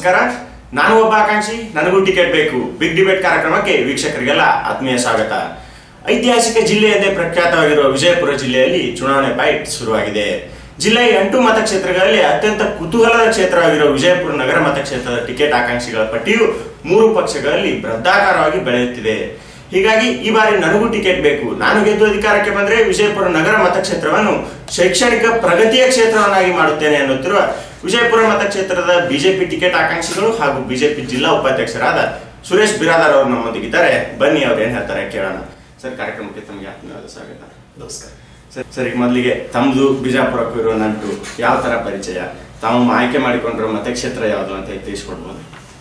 ನಮಸ್ಕಾರ. ನಾನು ಒಬ್ಬ ಆಕಾಂಕ್ಷಿ, ನನಗೂ ಟಿಕೆಟ್ ಬೇಕು. ಬಿಗ್ ಡಿಬೇಟ್ ಕಾರ್ಯಕ್ರಮಕ್ಕೆ ವೀಕ್ಷಕರಿಗೆಲ್ಲ ಆತ್ಮೀಯ ಸ್ವಾಗತ. ಐತಿಹಾಸಿಕ ಜಿಲ್ಲೆ ಎಂದೇ ಪ್ರಖ್ಯಾತವಾಗಿರುವ ವಿಜಯಪುರ ಜಿಲ್ಲೆಯಲ್ಲಿ ಚುನಾವಣೆ ಫೈಟ್ ಶುರುವಾಗಿದೆ. ಜಿಲ್ಲೆಯ 8 ಮತಕ್ಷೇತ್ರಗಳಲ್ಲಿ ಅತ್ಯಂತ ಕುತೂಹಲದ ಕ್ಷೇತ್ರವಾಗಿರುವ ವಿಜಯಪುರ ನಗರ ಮತಕ್ಷೇತ್ರದ ಟಿಕೆಟ್ ಆಕಾಂಕ್ಷಿಗಳ ಪಟ್ಟಿಯು 3 ಪಕ್ಷಗಳಲ್ಲಿ ಬೃಹದಾಕಾರವಾಗಿ ಬೆಳೆಯುತ್ತಿದೆ. ಹೀಗಾಗಿ ಈ ಬಾರಿ ನನಗೂ ಟಿಕೆಟ್ ಬೇಕು, ನಾನು ಗೆದ್ದು ಅಧಿಕಾರಕ್ಕೆ ಬಂದರೆ ವಿಜಯಪುರ ನಗರ ಮತಕ್ಷೇತ್ರವನ್ನು ಶೈಕ್ಷಣಿಕ ಪ್ರಗತಿಯ ಕ್ಷೇತ್ರವನ್ನಾಗಿ ಮಾಡುತ್ತೇನೆ ಎನ್ನುತ್ತಿರುವ ವಿಜಯಪುರ ಮತಕ್ಷೇತ್ರದ ಬಿಜೆಪಿ ಟಿಕೆಟ್ ಆಕಾಂಕ್ಷಿಗಳು ಹಾಗೂ ಬಿಜೆಪಿ ಜಿಲ್ಲಾ ಉಪಾಧ್ಯಕ್ಷರಾದ ಸುರೇಶ್ ಬಿರಾದಾರ್ ಅವರು ನಮ್ಮೊಂದಿಗಿದ್ದಾರೆ. ಬನ್ನಿ, ಅವ್ರು ಏನ್ ಹೇಳ್ತಾರೆ ಕೇಳೋಣ. ಸರ್, ಕಾರ್ಯಕ್ರಮಕ್ಕೆ ತಮಗೆ ಆತ್ಮೀಯವಾದ ಸ್ವಾಗತ. ನಮಸ್ಕಾರ ಸರ್, ಈಗ ಮೊದಲಿಗೆ ತಮ್ಮದು ಬಿಜಾಪುರಕ್ಕೂ ಇರೋ ನಂಟು, ಯಾವ ತರ ಪರಿಚಯ, ತಾವು ಆಯ್ಕೆ ಮಾಡಿಕೊಂಡಿರೋ ಮತಕ್ಷೇತ್ರ ಯಾವುದು ಅಂತ ತಿಳಿಸ್ಕೊಡ್ಬೋದು?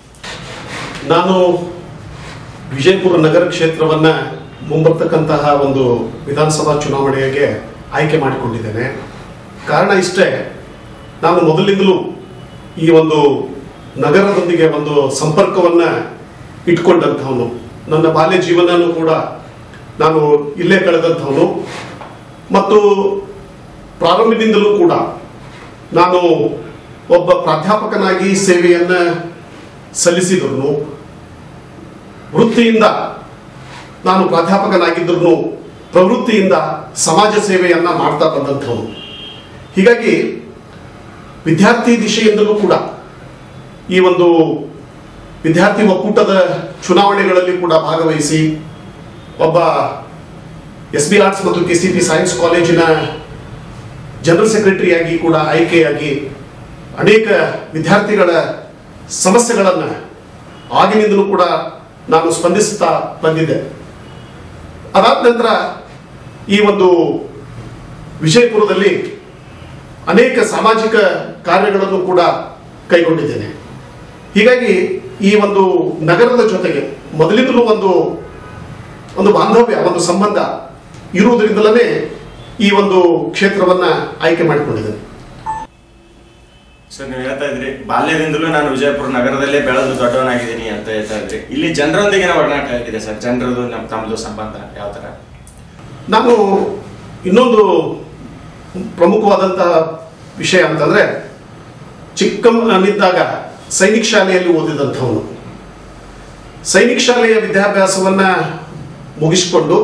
ನಾನು ವಿಜಯಪುರ ನಗರ ಕ್ಷೇತ್ರವನ್ನ ಮುಂಬರ್ತಕ್ಕಂತಹ ಒಂದು ವಿಧಾನಸಭಾ ಚುನಾವಣೆಗೆ ಆಯ್ಕೆ ಮಾಡಿಕೊಂಡಿದ್ದೇನೆ. ಕಾರಣ ಇಷ್ಟೇ, ನಾನು ಮೊದಲಿಂದಲೂ ಈ ಒಂದು ನಗರದೊಂದಿಗೆ ಒಂದು ಸಂಪರ್ಕವನ್ನ ಇಟ್ಕೊಂಡಂಥವನು. ನನ್ನ ಬಾಲ್ಯ ಜೀವನನೂ ಕೂಡ ನಾನು ಇಲ್ಲೇ ಕಳೆದಂಥವನು ಮತ್ತು ಪ್ರಾರಂಭದಿಂದಲೂ ಕೂಡ ನಾನು ಒಬ್ಬ ಪ್ರಾಧ್ಯಾಪಕನಾಗಿ ಸೇವೆಯನ್ನ ಸಲ್ಲಿಸಿದ್ರು. ವೃತ್ತಿಯಿಂದ ನಾನು ಪ್ರಾಧ್ಯಾಪಕನಾಗಿದ್ದರೂ ಪ್ರವೃತ್ತಿಯಿಂದ ಸಮಾಜ ಸೇವೆಯನ್ನ ಮಾಡ್ತಾ ಬಂದಂಥವನು. ಹೀಗಾಗಿ ವಿದ್ಯಾರ್ಥಿ ದಿಶೆಯಿಂದಲೂ ಕೂಡ ಈ ಒಂದು ವಿದ್ಯಾರ್ಥಿ ಒಕ್ಕೂಟದ ಚುನಾವಣೆಗಳಲ್ಲಿ ಕೂಡ ಭಾಗವಹಿಸಿ ಒಬ್ಬ SB ಆರ್ಟ್ಸ್ ಮತ್ತು KCP ಸೈನ್ಸ್ ಕಾಲೇಜಿನ ಜನರಲ್ ಸೆಕ್ರೆಟರಿಯಾಗಿ ಕೂಡ ಆಯ್ಕೆಯಾಗಿ ಅನೇಕ ವಿದ್ಯಾರ್ಥಿಗಳ ಸಮಸ್ಯೆಗಳನ್ನು ಆಗಿನಿಂದಲೂ ಕೂಡ ನಾನು ಸ್ಪಂದಿಸುತ್ತಾ ಬಂದಿದ್ದೆ. ಅದಾದ ನಂತರ ಈ ಒಂದು ವಿಜಯಪುರದಲ್ಲಿ ಅನೇಕ ಸಾಮಾಜಿಕ ಕಾರ್ಯಗಳನ್ನು ಕೂಡ ಕೈಗೊಂಡಿದ್ದೇನೆ. ಹೀಗಾಗಿ ಈ ಒಂದು ನಗರದ ಜೊತೆಗೆ ಮೊದಲಿಂದಲೂ ಒಂದು ಬಾಂಧವ್ಯ, ಒಂದು ಸಂಬಂಧ ಇರುವುದರಿಂದಲೇ ಈ ಒಂದು ಕ್ಷೇತ್ರವನ್ನ ಆಯ್ಕೆ ಮಾಡಿಕೊಂಡಿದ್ದೇನೆ. ಸರ್, ನೀವು ಹೇಳ್ತಾ ಇದ್ರಿ ಬಾಲ್ಯದಿಂದಲೂ ನಾನು ವಿಜಯಪುರ ನಗರದಲ್ಲೇ ಬೆಳೆದು ದೊಡ್ಡವನಾಗಿದ್ದೀನಿ ಅಂತ ಹೇಳ್ತಾ ಇದ್ರಿ. ಇಲ್ಲಿ ಜನರೊಂದಿಗೆ ಒಡನಾಟ ಆಗಿದೆ ಸರ್, ಜನರದು ತಮ್ಮದು ಸಂಬಂಧ ಯಾವ ತರ? ನಾನು ಇನ್ನೊಂದು ಪ್ರಮುಖವಾದಂತಹ ವಿಷಯ ಅಂತಂದ್ರೆ, ಚಿಕ್ಕನಿದ್ದಾಗ ಸೈನಿಕ ಶಾಲೆಯಲ್ಲಿ ಓದಿದಂಥವನು. ಸೈನಿಕ ಶಾಲೆಯ ವಿದ್ಯಾಭ್ಯಾಸವನ್ನ ಮುಗಿಸಿಕೊಂಡು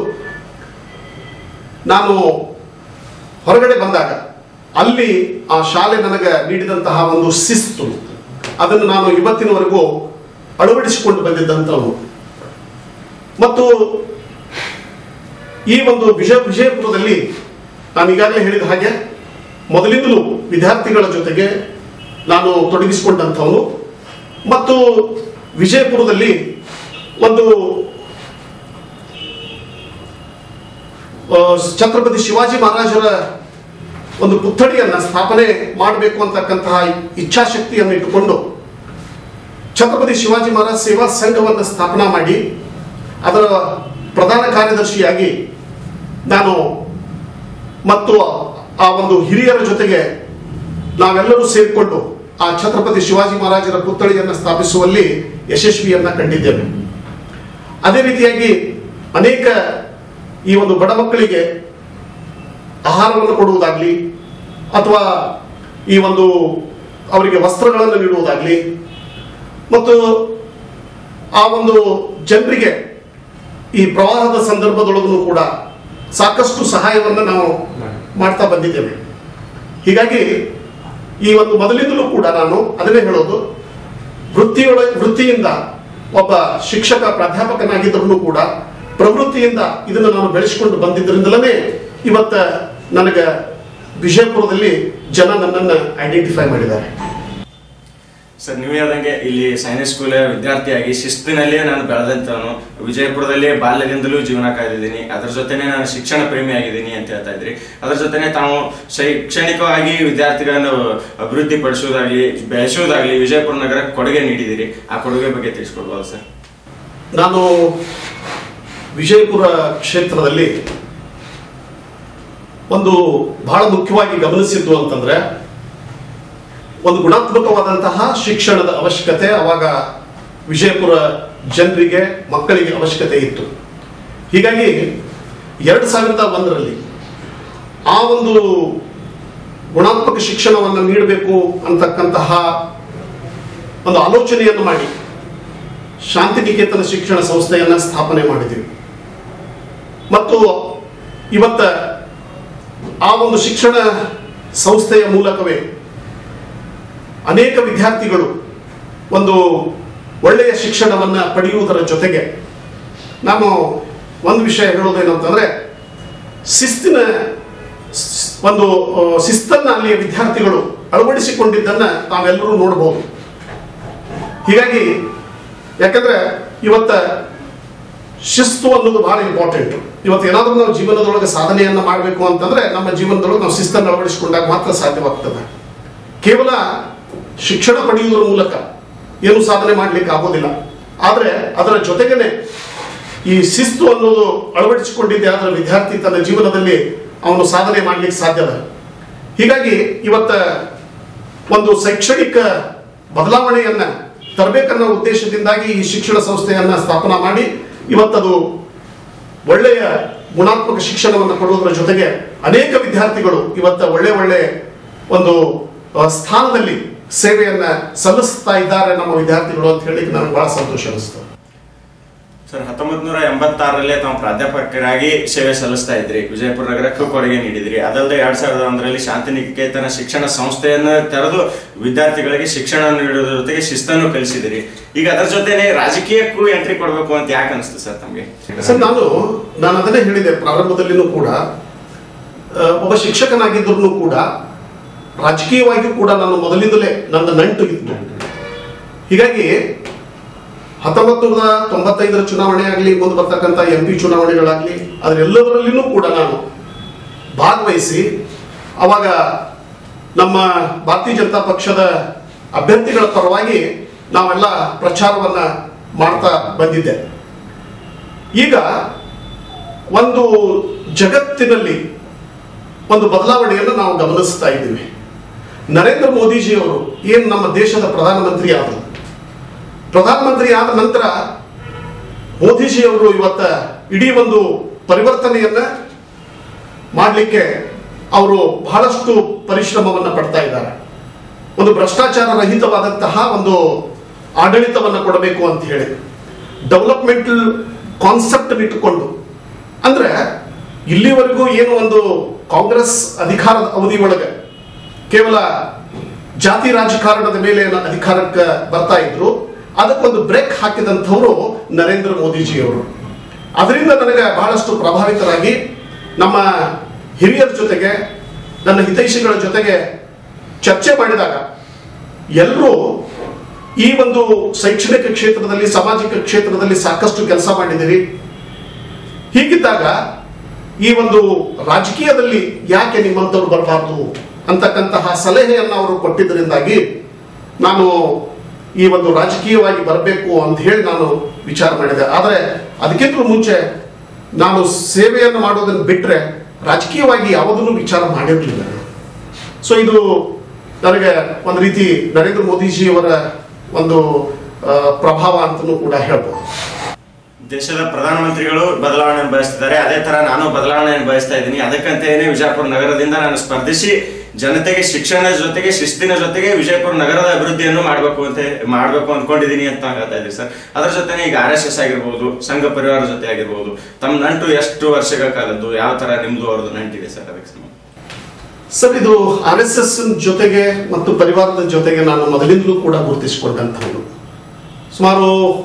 ನಾನು ಹೊರಗಡೆ ಬಂದಾಗ ಅಲ್ಲಿ ಆ ಶಾಲೆ ನನಗೆ ನೀಡಿದಂತಹ ಒಂದು ಶಿಸ್ತು, ಅದನ್ನು ನಾನು ಇವತ್ತಿನವರೆಗೂ ಅಳವಡಿಸಿಕೊಂಡು ಬಂದಿದ್ದಂಥವನು. ಮತ್ತು ಈ ಒಂದು ವಿಜಯಪುರದಲ್ಲಿ ನಾನು ಈಗಾಗಲೇ ಹೇಳಿದ ಹಾಗೆ ಮೊದಲಿಂದಲೂ ವಿದ್ಯಾರ್ಥಿಗಳ ಜೊತೆಗೆ ನಾನು ತೊಡಗಿಸಿಕೊಂಡಂಥವನು. ಮತ್ತು ವಿಜಯಪುರದಲ್ಲಿ ಒಂದು ಛತ್ರಪತಿ ಶಿವಾಜಿ ಮಹಾರಾಜರ ಒಂದು ಪುತ್ಥಳಿಯನ್ನ ಸ್ಥಾಪನೆ ಮಾಡಬೇಕು ಅಂತಕ್ಕಂತಹ ಇಚ್ಛಾಶಕ್ತಿಯನ್ನು ಇಟ್ಟುಕೊಂಡು ಛತ್ರಪತಿ ಶಿವಾಜಿ ಮಹಾರಾಜ್ ಸೇವಾ ಸಂಘವನ್ನು ಸ್ಥಾಪನಾ ಮಾಡಿ ಅದರ ಪ್ರಧಾನ ಕಾರ್ಯದರ್ಶಿಯಾಗಿ ನಾನು ಮತ್ತು ಆ ಒಂದು ಹಿರಿಯರ ಜೊತೆಗೆ ನಾವೆಲ್ಲರೂ ಸೇರಿಕೊಂಡು ಆ ಛತ್ರಪತಿ ಶಿವಾಜಿ ಮಹಾರಾಜರ ಪುತ್ಥಳಿಯನ್ನು ಸ್ಥಾಪಿಸುವಲ್ಲಿ ಯಶಸ್ವಿಯನ್ನ ಕಂಡಿದ್ದೇವೆ. ಅದೇ ರೀತಿಯಾಗಿ ಅನೇಕ ಈ ಒಂದು ಬಡ ಮಕ್ಕಳಿಗೆ ಆಹಾರವನ್ನು ಕೊಡುವುದಾಗ್ಲಿ ಅಥವಾ ಈ ಒಂದು ಅವರಿಗೆ ವಸ್ತ್ರಗಳನ್ನು ನೀಡುವುದಾಗ್ಲಿ ಮತ್ತು ಆ ಒಂದು ಜನರಿಗೆ ಈ ಪ್ರವಾಹದ ಸಂದರ್ಭದೊಳಗೂ ಕೂಡ ಸಾಕಷ್ಟು ಸಹಾಯವನ್ನು ನಾವು ಮಾಡ್ತಾ ಬಂದಿದ್ದೇವೆ. ಹೀಗಾಗಿ ಈ ಒಂದು ಮೊದಲಿಂದಲೂ ಕೂಡ ನಾನು ಅದನ್ನೇ ಹೇಳೋದು, ವೃತ್ತಿಯಿಂದ ಒಬ್ಬ ಶಿಕ್ಷಕ ಪ್ರಾಧ್ಯಾಪಕನಾಗಿದ್ದರೂ ಕೂಡ ಪ್ರವೃತ್ತಿಯಿಂದ ಇದನ್ನು ನಾನು ಬೆಳೆಸಿಕೊಂಡು ಬಂದಿದ್ದರಿಂದಲೇ ಇವತ್ತ ನನಗೆ ವಿಜಯಪುರದಲ್ಲಿ ಜನ ನನ್ನನ್ನು ಐಡೆಂಟಿಫೈ ಮಾಡಿದ್ದಾರೆ. ಸರ್, ನೀವು ಹೇಳ್ದಂಗೆ ಇಲ್ಲಿ ಸೈನಿಕ್ ಸ್ಕೂಲ್ ವಿದ್ಯಾರ್ಥಿಯಾಗಿ ಶಿಸ್ತಿನಲ್ಲೇ ನಾನು ಬೆಳೆದಂತವನು, ವಿಜಯಪುರದಲ್ಲೇ ಬಾಲ್ಯದಿಂದಲೂ ಜೀವನ ಕಾಯ್ದಿದ್ದೀನಿ, ಅದರ ಜೊತೆನೆ ನಾನು ಶಿಕ್ಷಣ ಪ್ರೇಮಿ ಆಗಿದ್ದೀನಿ ಅಂತ ಹೇಳ್ತಾ ಇದ್ರಿ. ಅದರ ಜೊತೆನೆ ತಾವು ಶೈಕ್ಷಣಿಕವಾಗಿ ವಿದ್ಯಾರ್ಥಿಗಳನ್ನು ಅಭಿವೃದ್ಧಿ ಪಡಿಸುವುದಾಗ್ಲಿ ಬೆಳೆಸುವುದಾಗ್ಲಿ ವಿಜಯಪುರ ನಗರಕ್ಕೆ ಕೊಡುಗೆ ನೀಡಿದ್ದೀರಿ. ಆ ಕೊಡುಗೆ ಬಗ್ಗೆ ತಿಳಿಸ್ಕೊಡ್ಬೋದು ಸರ್? ನಾನು ವಿಜಯಪುರ ಕ್ಷೇತ್ರದಲ್ಲಿ ಒಂದು ಬಹಳ ಮುಖ್ಯವಾಗಿ ಗಮನಿಸಿದ್ದು ಅಂತಂದ್ರೆ, ಒಂದು ಗುಣಾತ್ಮಕವಾದಂತಹ ಶಿಕ್ಷಣದ ಅವಶ್ಯಕತೆ ಅವಾಗ ವಿಜಯಪುರ ಜನರಿಗೆ, ಮಕ್ಕಳಿಗೆ ಅವಶ್ಯಕತೆ ಇತ್ತು. ಹೀಗಾಗಿ 2001ರಲ್ಲಿ ಆ ಒಂದು ಗುಣಾತ್ಮಕ ಶಿಕ್ಷಣವನ್ನು ನೀಡಬೇಕು ಅಂತಕ್ಕಂತಹ ಒಂದು ಆಲೋಚನೆಯನ್ನು ಮಾಡಿ ಶಾಂತಿನಿಕೇತನ ಶಿಕ್ಷಣ ಸಂಸ್ಥೆಯನ್ನು ಸ್ಥಾಪನೆ ಮಾಡಿದ್ದೀವಿ. ಮತ್ತು ಇವತ್ತ ಆ ಒಂದು ಶಿಕ್ಷಣ ಸಂಸ್ಥೆಯ ಮೂಲಕವೇ ಅನೇಕ ವಿದ್ಯಾರ್ಥಿಗಳು ಒಂದು ಒಳ್ಳೆಯ ಶಿಕ್ಷಣವನ್ನು ಪಡೆಯುವುದರ ಜೊತೆಗೆ ನಾನು ಒಂದು ವಿಷಯ ಹೇಳೋದೇನಂತಂದ್ರೆ ಶಿಸ್ತನ್ನು ಅಲ್ಲಿಯ ವಿದ್ಯಾರ್ಥಿಗಳು ಅಳವಡಿಸಿಕೊಂಡಿದ್ದನ್ನು ನಾವೆಲ್ಲರೂ ನೋಡಬಹುದು. ಹೀಗಾಗಿ ಯಾಕಂದ್ರೆ ಇವತ್ತ ಶಿಸ್ತು ಅನ್ನೋದು ಬಹಳ ಇಂಪಾರ್ಟೆಂಟ್. ಇವತ್ತು ಏನಾದರೂ ನಾವು ಜೀವನದೊಳಗೆ ಸಾಧನೆಯನ್ನ ಮಾಡಬೇಕು ಅಂತಂದ್ರೆ ನಮ್ಮ ಜೀವನದೊಳಗೆ ನಾವು ಶಿಸ್ತನ್ನು ಅಳವಡಿಸಿಕೊಂಡಾಗ ಮಾತ್ರ ಸಾಧ್ಯವಾಗ್ತದೆ. ಕೇವಲ ಶಿಕ್ಷಣ ಪಡೆಯುವುದರ ಮೂಲಕ ಏನು ಸಾಧನೆ ಮಾಡ್ಲಿಕ್ಕೆ ಆಗೋದಿಲ್ಲ. ಆದರೆ ಅದರ ಜೊತೆಗೇನೆ ಈ ಶಿಸ್ತು ಅನ್ನೋದು ಅಳವಡಿಸಿಕೊಂಡಿದ್ದೆ ಆದ್ರೆ ವಿದ್ಯಾರ್ಥಿ ತನ್ನ ಜೀವನದಲ್ಲಿ ಅವನು ಸಾಧನೆ ಮಾಡ್ಲಿಕ್ಕೆ ಸಾಧ್ಯದ. ಹೀಗಾಗಿ ಇವತ್ತ ಒಂದು ಶೈಕ್ಷಣಿಕ ಬದಲಾವಣೆಯನ್ನ ತರಬೇಕನ್ನೋ ಉದ್ದೇಶದಿಂದಾಗಿ ಈ ಶಿಕ್ಷಣ ಸಂಸ್ಥೆಯನ್ನ ಸ್ಥಾಪನಾ ಮಾಡಿ ಇವತ್ತದು ಒಳ್ಳೆಯ ಗುಣಾತ್ಮಕ ಶಿಕ್ಷಣವನ್ನು ಕೊಡುವುದರ ಜೊತೆಗೆ ಅನೇಕ ವಿದ್ಯಾರ್ಥಿಗಳು ಇವತ್ತ ಒಳ್ಳೆ ಒಂದು ಸ್ಥಾನದಲ್ಲಿ ಸೇವೆಯನ್ನ ಸಲ್ಲಿಸ್ತಾ ಇದ್ದಾರೆ ನಮ್ಮ ವಿದ್ಯಾರ್ಥಿಗಳು ಅಂತ ಹೇಳಿ ನನಗೆ ಬಹಳ ಸಂತೋಷ ಅನಿಸ್ತು. ಸರ್, 1986 ತಾವು ಪ್ರಾಧ್ಯಾಪಕರಾಗಿ ಸೇವೆ ಸಲ್ಲಿಸ್ತಾ ಇದ್ರಿ, ವಿಜಯಪುರ ನಗರಕ್ಕೂ ಕೊಡುಗೆ ನೀಡಿದ್ರಿ. ಅದಲ್ಲದೆ 2001 ಶಾಂತಿನಿಕೇತನ ಶಿಕ್ಷಣ ಸಂಸ್ಥೆಯನ್ನು ತೆರೆದು ವಿದ್ಯಾರ್ಥಿಗಳಿಗೆ ಶಿಕ್ಷಣ ನೀಡುವುದರ ಜೊತೆಗೆ ಶಿಸ್ತನ್ನು ಕಲಿಸಿದಿರಿ. ಈಗ ಅದರ ಜೊತೆನೆ ರಾಜಕೀಯಕ್ಕೂ ಎಂಟ್ರಿ ಕೊಡಬೇಕು ಅಂತ ಯಾಕೆ ಅನಿಸ್ತು ಸರ್ ತಮಗೆ? ಸರ್, ನಾನು ಅದನ್ನೇ ಹೇಳಿದೆ ಪ್ರಾರಂಭದಲ್ಲಿನೂ ಕೂಡ, ಒಬ್ಬ ಶಿಕ್ಷಕನಾಗಿದ್ದರೂ ಕೂಡ ರಾಜಕೀಯವಾಗಿಯೂ ಕೂಡ ನಾನು ಮೊದಲಿಂದಲೇ ನನ್ನ ನಂಟು ಇತ್ತು. ಹೀಗಾಗಿ 1995 ಚುನಾವಣೆ ಆಗಲಿ, ಮುಂದೆ ಬರ್ತಕ್ಕಂಥ MP ಚುನಾವಣೆಗಳಾಗಲಿ, ಅದರೆಲ್ಲದರಲ್ಲಿನೂ ಕೂಡ ನಾನು ಭಾಗವಹಿಸಿ ಅವಾಗ ನಮ್ಮ ಭಾರತೀಯ ಜನತಾ ಪಕ್ಷದ ಅಭ್ಯರ್ಥಿಗಳ ಪರವಾಗಿ ನಾವೆಲ್ಲ ಪ್ರಚಾರವನ್ನ ಮಾಡ್ತಾ ಬಂದಿದ್ದೆ. ಈಗ ಒಂದು ಜಗತ್ತಿನಲ್ಲಿ ಒಂದು ಬದಲಾವಣೆಯನ್ನು ನಾವು ಗಮನಿಸ್ತಾ ಇದ್ದೀವಿ. ನರೇಂದ್ರ ಮೋದಿಜಿಯವರು ಏನು ನಮ್ಮ ದೇಶದ ಪ್ರಧಾನಮಂತ್ರಿ ಆದ ನಂತರ ಮೋದಿಜಿಯವರು ಇವತ್ತ ಇಡೀ ಒಂದು ಪರಿವರ್ತನೆಯನ್ನ ಮಾಡಲಿಕ್ಕೆ ಅವರು ಬಹಳಷ್ಟು ಪರಿಶ್ರಮವನ್ನು ಪಡ್ತಾ ಇದ್ದಾರೆ. ಒಂದು ಭ್ರಷ್ಟಾಚಾರ ರಹಿತವಾದಂತಹ ಒಂದು ಆಡಳಿತವನ್ನು ಕೊಡಬೇಕು ಅಂತ ಹೇಳಿ ಡೆವಲಪ್ಮೆಂಟಲ್ ಕಾನ್ಸೆಪ್ಟ್ ಇಟ್ಟುಕೊಂಡು, ಅಂದ್ರೆ ಇಲ್ಲಿವರೆಗೂ ಏನು ಒಂದು ಕಾಂಗ್ರೆಸ್ ಅಧಿಕಾರದ ಅವಧಿ ಒಳಗೆ ಕೇವಲ ಜಾತಿ ರಾಜಕಾರಣದ ಮೇಲೆ ಅಧಿಕಾರಕ್ಕೆ ಬರ್ತಾ ಇದ್ರು, ಅದಕ್ಕೊಂದು ಬ್ರೇಕ್ ಹಾಕಿದಂಥವರು ನರೇಂದ್ರ ಮೋದಿಜಿಯವರು. ಅದರಿಂದ ನನಗೆ ಬಹಳಷ್ಟು ಪ್ರಭಾವಿತರಾಗಿ ನಮ್ಮ ಹಿರಿಯರ ಜೊತೆಗೆ, ನನ್ನ ಹಿತೈಷಿಗಳ ಜೊತೆಗೆ ಚರ್ಚೆ ಮಾಡಿದಾಗ ಎಲ್ಲರೂ ಈ ಒಂದು ಶೈಕ್ಷಣಿಕ ಕ್ಷೇತ್ರದಲ್ಲಿ, ಸಾಮಾಜಿಕ ಕ್ಷೇತ್ರದಲ್ಲಿ ಸಾಕಷ್ಟು ಕೆಲಸ ಮಾಡಿದ್ದೀರಿ. ಹೀಗಿದ್ದಾಗ ಈ ಒಂದು ರಾಜಕೀಯದಲ್ಲಿ ಯಾಕೆ ನಿಮ್ಮಂಥವ್ರು ಬರಬಾರ್ದು ಅಂತಕ್ಕಂತಹ ಸಲಹೆಯನ್ನು ಅವರು ಕೊಟ್ಟಿದ್ದರಿಂದಾಗಿ ನಾನು ಈ ಒಂದು ರಾಜಕೀಯವಾಗಿ ಬರಬೇಕು ಅಂತ ಹೇಳಿ ನಾನು ವಿಚಾರ ಮಾಡಿದೆ. ಆದರೆ ಅದಕ್ಕಿಂತ ಮುಂಚೆ ನಾನು ಸೇವೆಯನ್ನು ಮಾಡೋದನ್ನು ಬಿಟ್ಟರೆ ರಾಜಕೀಯವಾಗಿ ಯಾವುದನ್ನು ವಿಚಾರ ಮಾಡಿರಲಿಲ್ಲ. ಸೊ ಇದು ನನಗೆ ಒಂದು ರೀತಿ ನರೇಂದ್ರ ಮೋದಿಜಿಯವರ ಒಂದು ಪ್ರಭಾವ ಅಂತಲೂ ಕೂಡ ಹೇಳ್ಬೋದು. ದೇಶದ ಪ್ರಧಾನಮಂತ್ರಿಗಳು ಬದಲಾವಣೆಯನ್ನು ಬಯಸ್ತಿದ್ದಾರೆ, ಅದೇ ತರ ನಾನು ಬದಲಾವಣೆಯನ್ನು ಬಯಸ್ತಾ ಇದ್ದೀನಿ. ಅದಕ್ಕಂತೇನೆ ವಿಜಯಪುರ ನಗರದಿಂದ ನಾನು ಸ್ಪರ್ಧಿಸಿ ಜನತೆಗೆ ಶಿಕ್ಷಣದ ಜೊತೆಗೆ ಶಿಸ್ತಿನ ಜೊತೆಗೆ ವಿಜಯಪುರ ನಗರದ ಅಭಿವೃದ್ಧಿಯನ್ನು ಮಾಡಬೇಕು ಅನ್ಕೊಂಡಿದ್ದೀನಿ ಅಂತ ಹೇಳ್ತಾ ಇದ್ರಿ ಸರ್. ಅದರ ಜೊತೆನೆ ಈಗ RSS ಆಗಿರ್ಬೋದು, ಸಂಘ ಪರಿವಾರ ಜೊತೆ ಆಗಿರ್ಬೋದು, ತಮ್ಮ ನಂಟು ಎಷ್ಟು ವರ್ಷಗಳ ಕಾಲದ್ದು, ಯಾವ ತರ ನಿಮ್ದು ಅವ್ರದ್ದು ನಂಟಿದೆ ಸರ್? ಅದಕ್ಕೆ ಸರ್, ಇದು RSS ಜೊತೆಗೆ ಮತ್ತು ಪರಿವಾರದ ಜೊತೆಗೆ ನಾನು ಮೊದಲಿಂದಲೂ ಕೂಡ ಗುರುತಿಸಿಕೊಂಡಂಥವನು. ಸುಮಾರು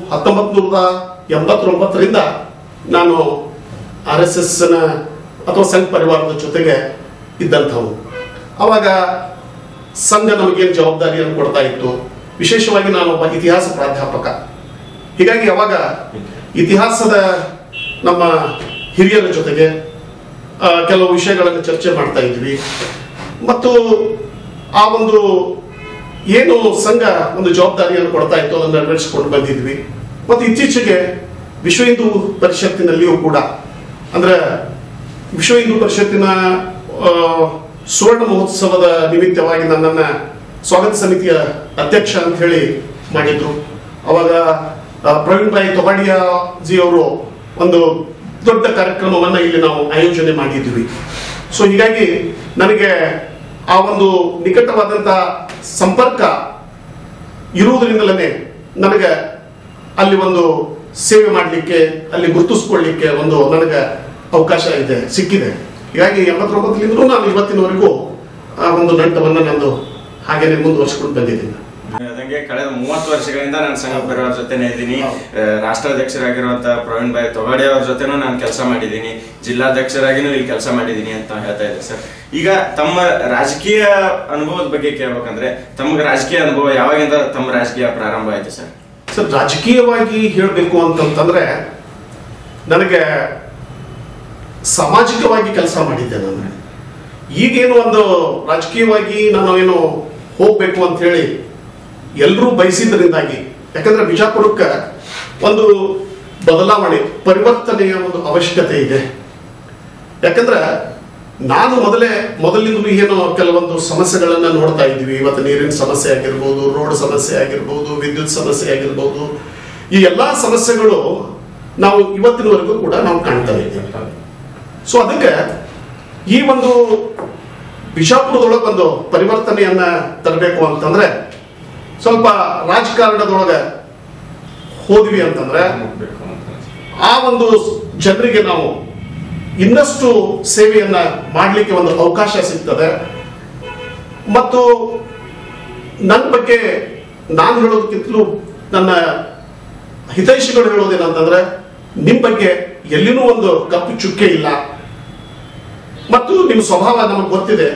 1989ರಿಂದ ನಾನು RSS ಅಥವಾ ಸಂಘ ಪರಿವಾರದ ಜೊತೆಗೆ ಇದ್ದಂಥವು. ಅವಾಗ ಸಂಘ ನಮಗೇನು ಜವಾಬ್ದಾರಿಯನ್ನು ಕೊಡ್ತಾ ಇತ್ತು, ವಿಶೇಷವಾಗಿ ನಾನೊಬ್ಬ ಇತಿಹಾಸ ಪ್ರಾಧ್ಯಾಪಕ. ಹೀಗಾಗಿ ಅವಾಗ ಇತಿಹಾಸದ ನಮ್ಮ ಹಿರಿಯರ ಜೊತೆಗೆ ಕೆಲವು ವಿಷಯಗಳನ್ನು ಚರ್ಚೆ ಮಾಡ್ತಾ ಇದ್ವಿ. ಮತ್ತು ಆ ಒಂದು ಏನು ಸಂಘ ಒಂದು ಜವಾಬ್ದಾರಿಯನ್ನು ಕೊಡ್ತಾ ಇತ್ತು ಅದನ್ನು ನೆರವೇರಿಸಿಕೊಂಡು ಬಂದಿದ್ವಿ. ಮತ್ತು ಇತ್ತೀಚೆಗೆ ವಿಶ್ವ ಹಿಂದೂ ಪರಿಷತ್ತಿನಲ್ಲಿಯೂ ಕೂಡ, ಅಂದ್ರೆ ವಿಶ್ವ ಹಿಂದೂ ಪರಿಷತ್ತಿನ ಸುವರ್ಣ ಮಹೋತ್ಸವದ ನಿಮಿತ್ತವಾಗಿ ನನ್ನನ್ನು ಸ್ವಾಗತ ಸಮಿತಿಯ ಅಧ್ಯಕ್ಷ ಅಂತ ಹೇಳಿ ಮಾಡಿದ್ರು. ಅವಾಗ ಪ್ರವೀಣ್ ಭಾಯಿ ತೊಗಾಡಿಯಾ ಜಿ ಅವರು ಒಂದು ದೊಡ್ಡ ಕಾರ್ಯಕ್ರಮವನ್ನು ಇಲ್ಲಿ ನಾವು ಆಯೋಜನೆ ಮಾಡಿದ್ವಿ. ಸೊ ಹೀಗಾಗಿ ನನಗೆ ಆ ಒಂದು ನಿಕಟವಾದಂತಹ ಸಂಪರ್ಕ ಇರುವುದರಿಂದಲೇ ನನಗೆ ಅಲ್ಲಿ ಒಂದು ಸೇವೆ ಮಾಡಲಿಕ್ಕೆ, ಅಲ್ಲಿ ಗುರುತಿಸ್ಕೊಳ್ಳಿಕ್ಕೆ ಒಂದು ನನಗೆ ಅವಕಾಶ ಸಿಕ್ಕಿದೆ. ಹೀಗಾಗಿ 89ಲಿಂದಲೂ ನಾನು ಇವತ್ತಿನವರೆಗೂ ಆ ಒಂದು ನಂಟವನ್ನು ನಂದು ಹಾಗೇನೆ ಮುಂದುವರಿಸಿಕೊಂಡು ಬಂದಿದ್ದೀನಿ. ಅದಂಗೆ ಕಳೆದ 30 ವರ್ಷಗಳಿಂದ ನಾನು ಸಂಘ ಪರಿವಾರ ಜೊತೆನೇ ಇದ್ದೀನಿ. ರಾಷ್ಟ್ರಾಧ್ಯಕ್ಷರಾಗಿರುವಂತಹ ಪ್ರವೀಣ್ ಭಾಯ್ ತೊಗಾಡೆ ಅವ್ರ ಜೊತೆನೂ ನಾನು ಕೆಲಸ ಮಾಡಿದ್ದೀನಿ, ಜಿಲ್ಲಾಧ್ಯಕ್ಷರಾಗಿನೂ ಇಲ್ಲಿ ಕೆಲಸ ಮಾಡಿದ್ದೀನಿ ಅಂತ ಹೇಳ್ತಾ ಇದ್ದೆ ಸರ್. ಈಗ ತಮ್ಮ ರಾಜಕೀಯ ಅನುಭವದ ಬಗ್ಗೆ ಕೇಳ್ಬೇಕಂದ್ರೆ, ತಮ್ಗೆ ರಾಜಕೀಯ ಅನುಭವ ಯಾವಾಗಿಂದ ತಮ್ಮ ರಾಜಕೀಯ ಪ್ರಾರಂಭ ಆಯ್ತು ಸರ್? ಸರ್, ರಾಜಕೀಯವಾಗಿ ಹೇಳಬೇಕು ಅಂತಂತಂದ್ರೆ ನನಗೆ ಸಾಮಾಜಿಕವಾಗಿ ಕೆಲಸ ಮಾಡಿದ್ದೆ. ನಾನು ಈಗೇನು ಒಂದು ರಾಜಕೀಯವಾಗಿ ನಾನು ಏನು ಹೋಗ್ಬೇಕು ಅಂತ ಹೇಳಿ ಎಲ್ಲರೂ ಬಯಸಿದ್ರಿಂದಾಗಿ, ಯಾಕಂದ್ರೆ ಬಿಜಾಪುರಕ್ಕೆ ಒಂದು ಪರಿವರ್ತನೆಯ ಒಂದು ಅವಶ್ಯಕತೆ ಇದೆ. ಯಾಕಂದ್ರೆ ನಾನು ಮೊದಲಿಂದಲೂ ಏನು ಕೆಲವೊಂದು ಸಮಸ್ಯೆಗಳನ್ನ ನೋಡ್ತಾ ಇದ್ವಿ. ಇವತ್ತು ನೀರಿನ ಸಮಸ್ಯೆ ಆಗಿರ್ಬೋದು, ರೋಡ್ ಸಮಸ್ಯೆ ಆಗಿರ್ಬೋದು, ವಿದ್ಯುತ್ ಸಮಸ್ಯೆ ಆಗಿರ್ಬೋದು, ಈ ಎಲ್ಲಾ ಸಮಸ್ಯೆಗಳು ನಾವು ಇವತ್ತಿನವರೆಗೂ ಕೂಡ ನಾವು ಕಾಣ್ತಾ ಇದ್ದೀವಿ. ಸೊ ಅದಕ್ಕೆ ಈ ಒಂದು ಬಿಜಾಪುರದೊಳಗೆ ಒಂದು ಪರಿವರ್ತನೆಯನ್ನ ತರಬೇಕು ಅಂತಂದ್ರೆ ಸ್ವಲ್ಪ ರಾಜಕಾರಣದೊಳಗೆ ಹೋದ್ವಿ ಅಂತಂದ್ರೆ ಆ ಒಂದು ಜನರಿಗೆ ನಾವು ಇನ್ನಷ್ಟು ಸೇವೆಯನ್ನ ಮಾಡಲಿಕ್ಕೆ ಒಂದು ಅವಕಾಶ ಸಿಗ್ತದೆ. ಮತ್ತು ನನ್ನ ಬಗ್ಗೆ ನಾನು ಹೇಳೋದಕ್ಕಿಂತಲೂ ನನ್ನ ಹಿತೈಷಿಗಳು ಹೇಳೋದೇನಂತಂದ್ರೆ, ನಿಮ್ಮ ಬಗ್ಗೆ ಎಲ್ಲಿನೂ ಒಂದು ಕಪ್ಪು ಚುಕ್ಕೆ ಇಲ್ಲ ಮತ್ತು ನಿಮ್ಮ ಸ್ವಭಾವ ನಮಗೆ ಗೊತ್ತಿದೆ.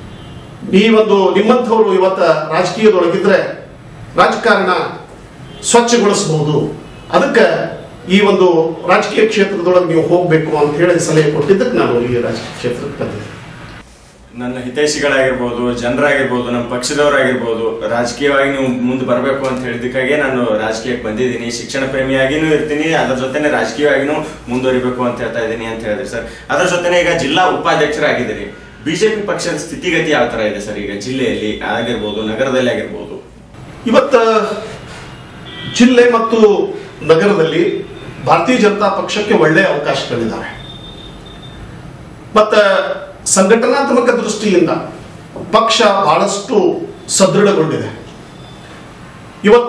ನಿಮ್ಮಂಥವ್ರು ಇವತ್ತ ರಾಜಕೀಯದೊಳಗಿದ್ರೆ ರಾಜಕಾರಣ ಸ್ವಚ್ಛಗೊಳಿಸಬಹುದು. ಅದಕ್ಕೆ ಈ ಒಂದು ರಾಜಕೀಯ ಕ್ಷೇತ್ರದೊಳಗೆ ನೀವು ಹೋಗ್ಬೇಕು ಅಂತ ಹೇಳಿ ಸಲಹೆ ಕೊಟ್ಟಿದ್ದಕ್ಕೆ ನಾನು ಈ ರಾಜಕೀಯ ಕ್ಷೇತ್ರಕ್ಕೆ ಬಂದಿದ್ದೆ. ನನ್ನ ಹಿತೈಷಿಗಳಾಗಿರ್ಬೋದು, ಜನರಾಗಿರ್ಬೋದು, ನಮ್ಮ ಪಕ್ಷದವರಾಗಿರ್ಬೋದು, ರಾಜಕೀಯವಾಗಿ ನೀವು ಮುಂದೆ ಬರಬೇಕು ಅಂತ ಹೇಳಿದಕ್ಕಾಗೆ ನಾನು ರಾಜಕೀಯಕ್ಕೆ ಬಂದಿದ್ದೀನಿ. ಶಿಕ್ಷಣ ಪ್ರೇಮಿಯಾಗಿನೂ ಇರ್ತೀನಿ, ಅದರ ಜೊತೆನೆ ರಾಜಕೀಯವಾಗಿನೂ ಮುಂದುವರಿಬೇಕು ಅಂತ ಹೇಳ್ತಾ ಇದ್ದೀನಿ ಅಂತ ಹೇಳಿದ್ರಿ ಸರ್. ಅದರ ಜೊತೆನೆ ಈಗ ಜಿಲ್ಲಾ ಉಪಾಧ್ಯಕ್ಷರಾಗಿದ್ದೀರಿ. ಬಿಜೆಪಿ ಪಕ್ಷದ ಸ್ಥಿತಿಗತಿ ಯಾವ ತರ ಇದೆ ಸರ್ ಈಗ ಜಿಲ್ಲೆಯಲ್ಲಿ ಆಗಿರ್ಬೋದು, ನಗರದಲ್ಲಿ ಆಗಿರ್ಬೋದು? ಇವತ್ತು ಜಿಲ್ಲೆ ಮತ್ತು ನಗರದಲ್ಲಿ ಭಾರತೀಯ ಜನತಾ ಪಕ್ಷಕ್ಕೆ ಒಳ್ಳೆಯ ಅವಕಾಶಗಳಿದ್ದಾವೆ. ಮತ್ತು ಸಂಘಟನಾತ್ಮಕ ದೃಷ್ಟಿಯಿಂದ ಪಕ್ಷ ಬಹಳಷ್ಟು ಸದೃಢಗೊಂಡಿದೆ. ಇವತ್ತ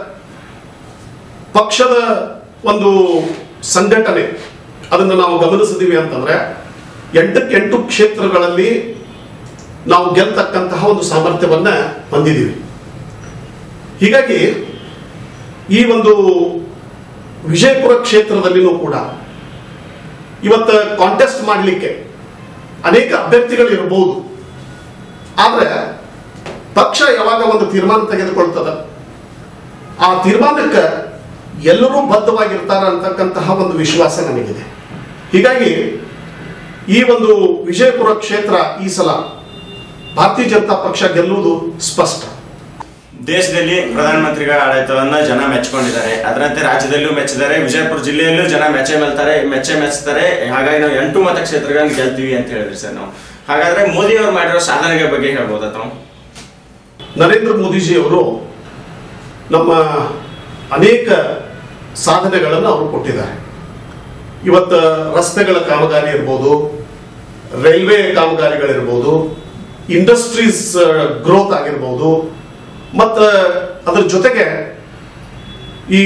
ಪಕ್ಷದ ಒಂದು ಸಂಘಟನೆ ಅದನ್ನು ನಾವು ಗಮನಿಸಿದೀವಿ ಅಂತಂದ್ರೆ 8 ಕ್ಷೇತ್ರಗಳಲ್ಲಿ ನಾವು ಗೆಲ್ತಕ್ಕಂತಹ ಒಂದು ಸಾಮರ್ಥ್ಯವನ್ನ ಹೊಂದಿದ್ದೀವಿ. ಹೀಗಾಗಿ ಈ ಒಂದು ವಿಜಯಪುರ ಕ್ಷೇತ್ರದಲ್ಲಿನೂ ಕೂಡ ಇವತ್ತು ಕಾಂಟೆಸ್ಟ್ ಮಾಡಲಿಕ್ಕೆ ಅನೇಕ ಅಭ್ಯರ್ಥಿಗಳು ಇರಬಹುದು. ಆದ್ರೆ ಪಕ್ಷ ಯಾವಾಗ ಒಂದು ತೀರ್ಮಾನ ತೆಗೆದುಕೊಳ್ತದ, ಆ ತೀರ್ಮಾನಕ್ಕೆ ಎಲ್ಲರೂ ಬದ್ಧವಾಗಿರ್ತಾರ ಅಂತಕ್ಕಂತಹ ಒಂದು ವಿಶ್ವಾಸ ನನಗಿದೆ. ಹೀಗಾಗಿ ಈ ಒಂದು ವಿಜಯಪುರ ಕ್ಷೇತ್ರ ಈ ಸಲ ಭಾರತೀಯ ಜನತಾ ಪಕ್ಷ ಗೆಲ್ಲುವುದು ಸ್ಪಷ್ಟ. ದೇಶದಲ್ಲಿ ಪ್ರಧಾನಮಂತ್ರಿಗಳ ಆಡಳಿತವನ್ನ ಜನ ಮೆಚ್ಚಿಕೊಂಡಿದ್ದಾರೆ, ಅದರಂತೆ ರಾಜ್ಯದಲ್ಲೂ ಮೆಚ್ಚಿದ್ದಾರೆ, ವಿಜಯಪುರ ಜಿಲ್ಲೆಯಲ್ಲೂ ಜನ ಮೆಚ್ಚುತ್ತಾರೆ. ಹಾಗಾಗಿ ನಾವು 8 ಮತಕ್ಷೇತ್ರಗಳನ್ನು ಗೆಲ್ತೀವಿ ಅಂತ ಹೇಳಿದ್ರಿ ಸರ್ ನಾವು. ಹಾಗಾದ್ರೆ ಮೋದಿ ಅವರು ಮಾಡಿರೋ ಸಾಧನೆಗಳ ಬಗ್ಗೆ ಹೇಳ್ಬೋದಾ ತಾವು? ನರೇಂದ್ರ ಮೋದಿಜಿ ಅವರು ನಮ್ಮ ಅನೇಕ ಸಾಧನೆಗಳನ್ನು ಅವರು ಕೊಟ್ಟಿದ್ದಾರೆ. ಇವತ್ತು ರಸ್ತೆಗಳ ಕಾಮಗಾರಿ ಇರ್ಬೋದು, ರೈಲ್ವೆ ಕಾಮಗಾರಿಗಳಿರ್ಬೋದು, ಇಂಡಸ್ಟ್ರೀಸ್ ಗ್ರೋತ್ ಆಗಿರ್ಬೋದು, ಮತ್ತು ಅದರ ಜೊತೆಗೆ ಈ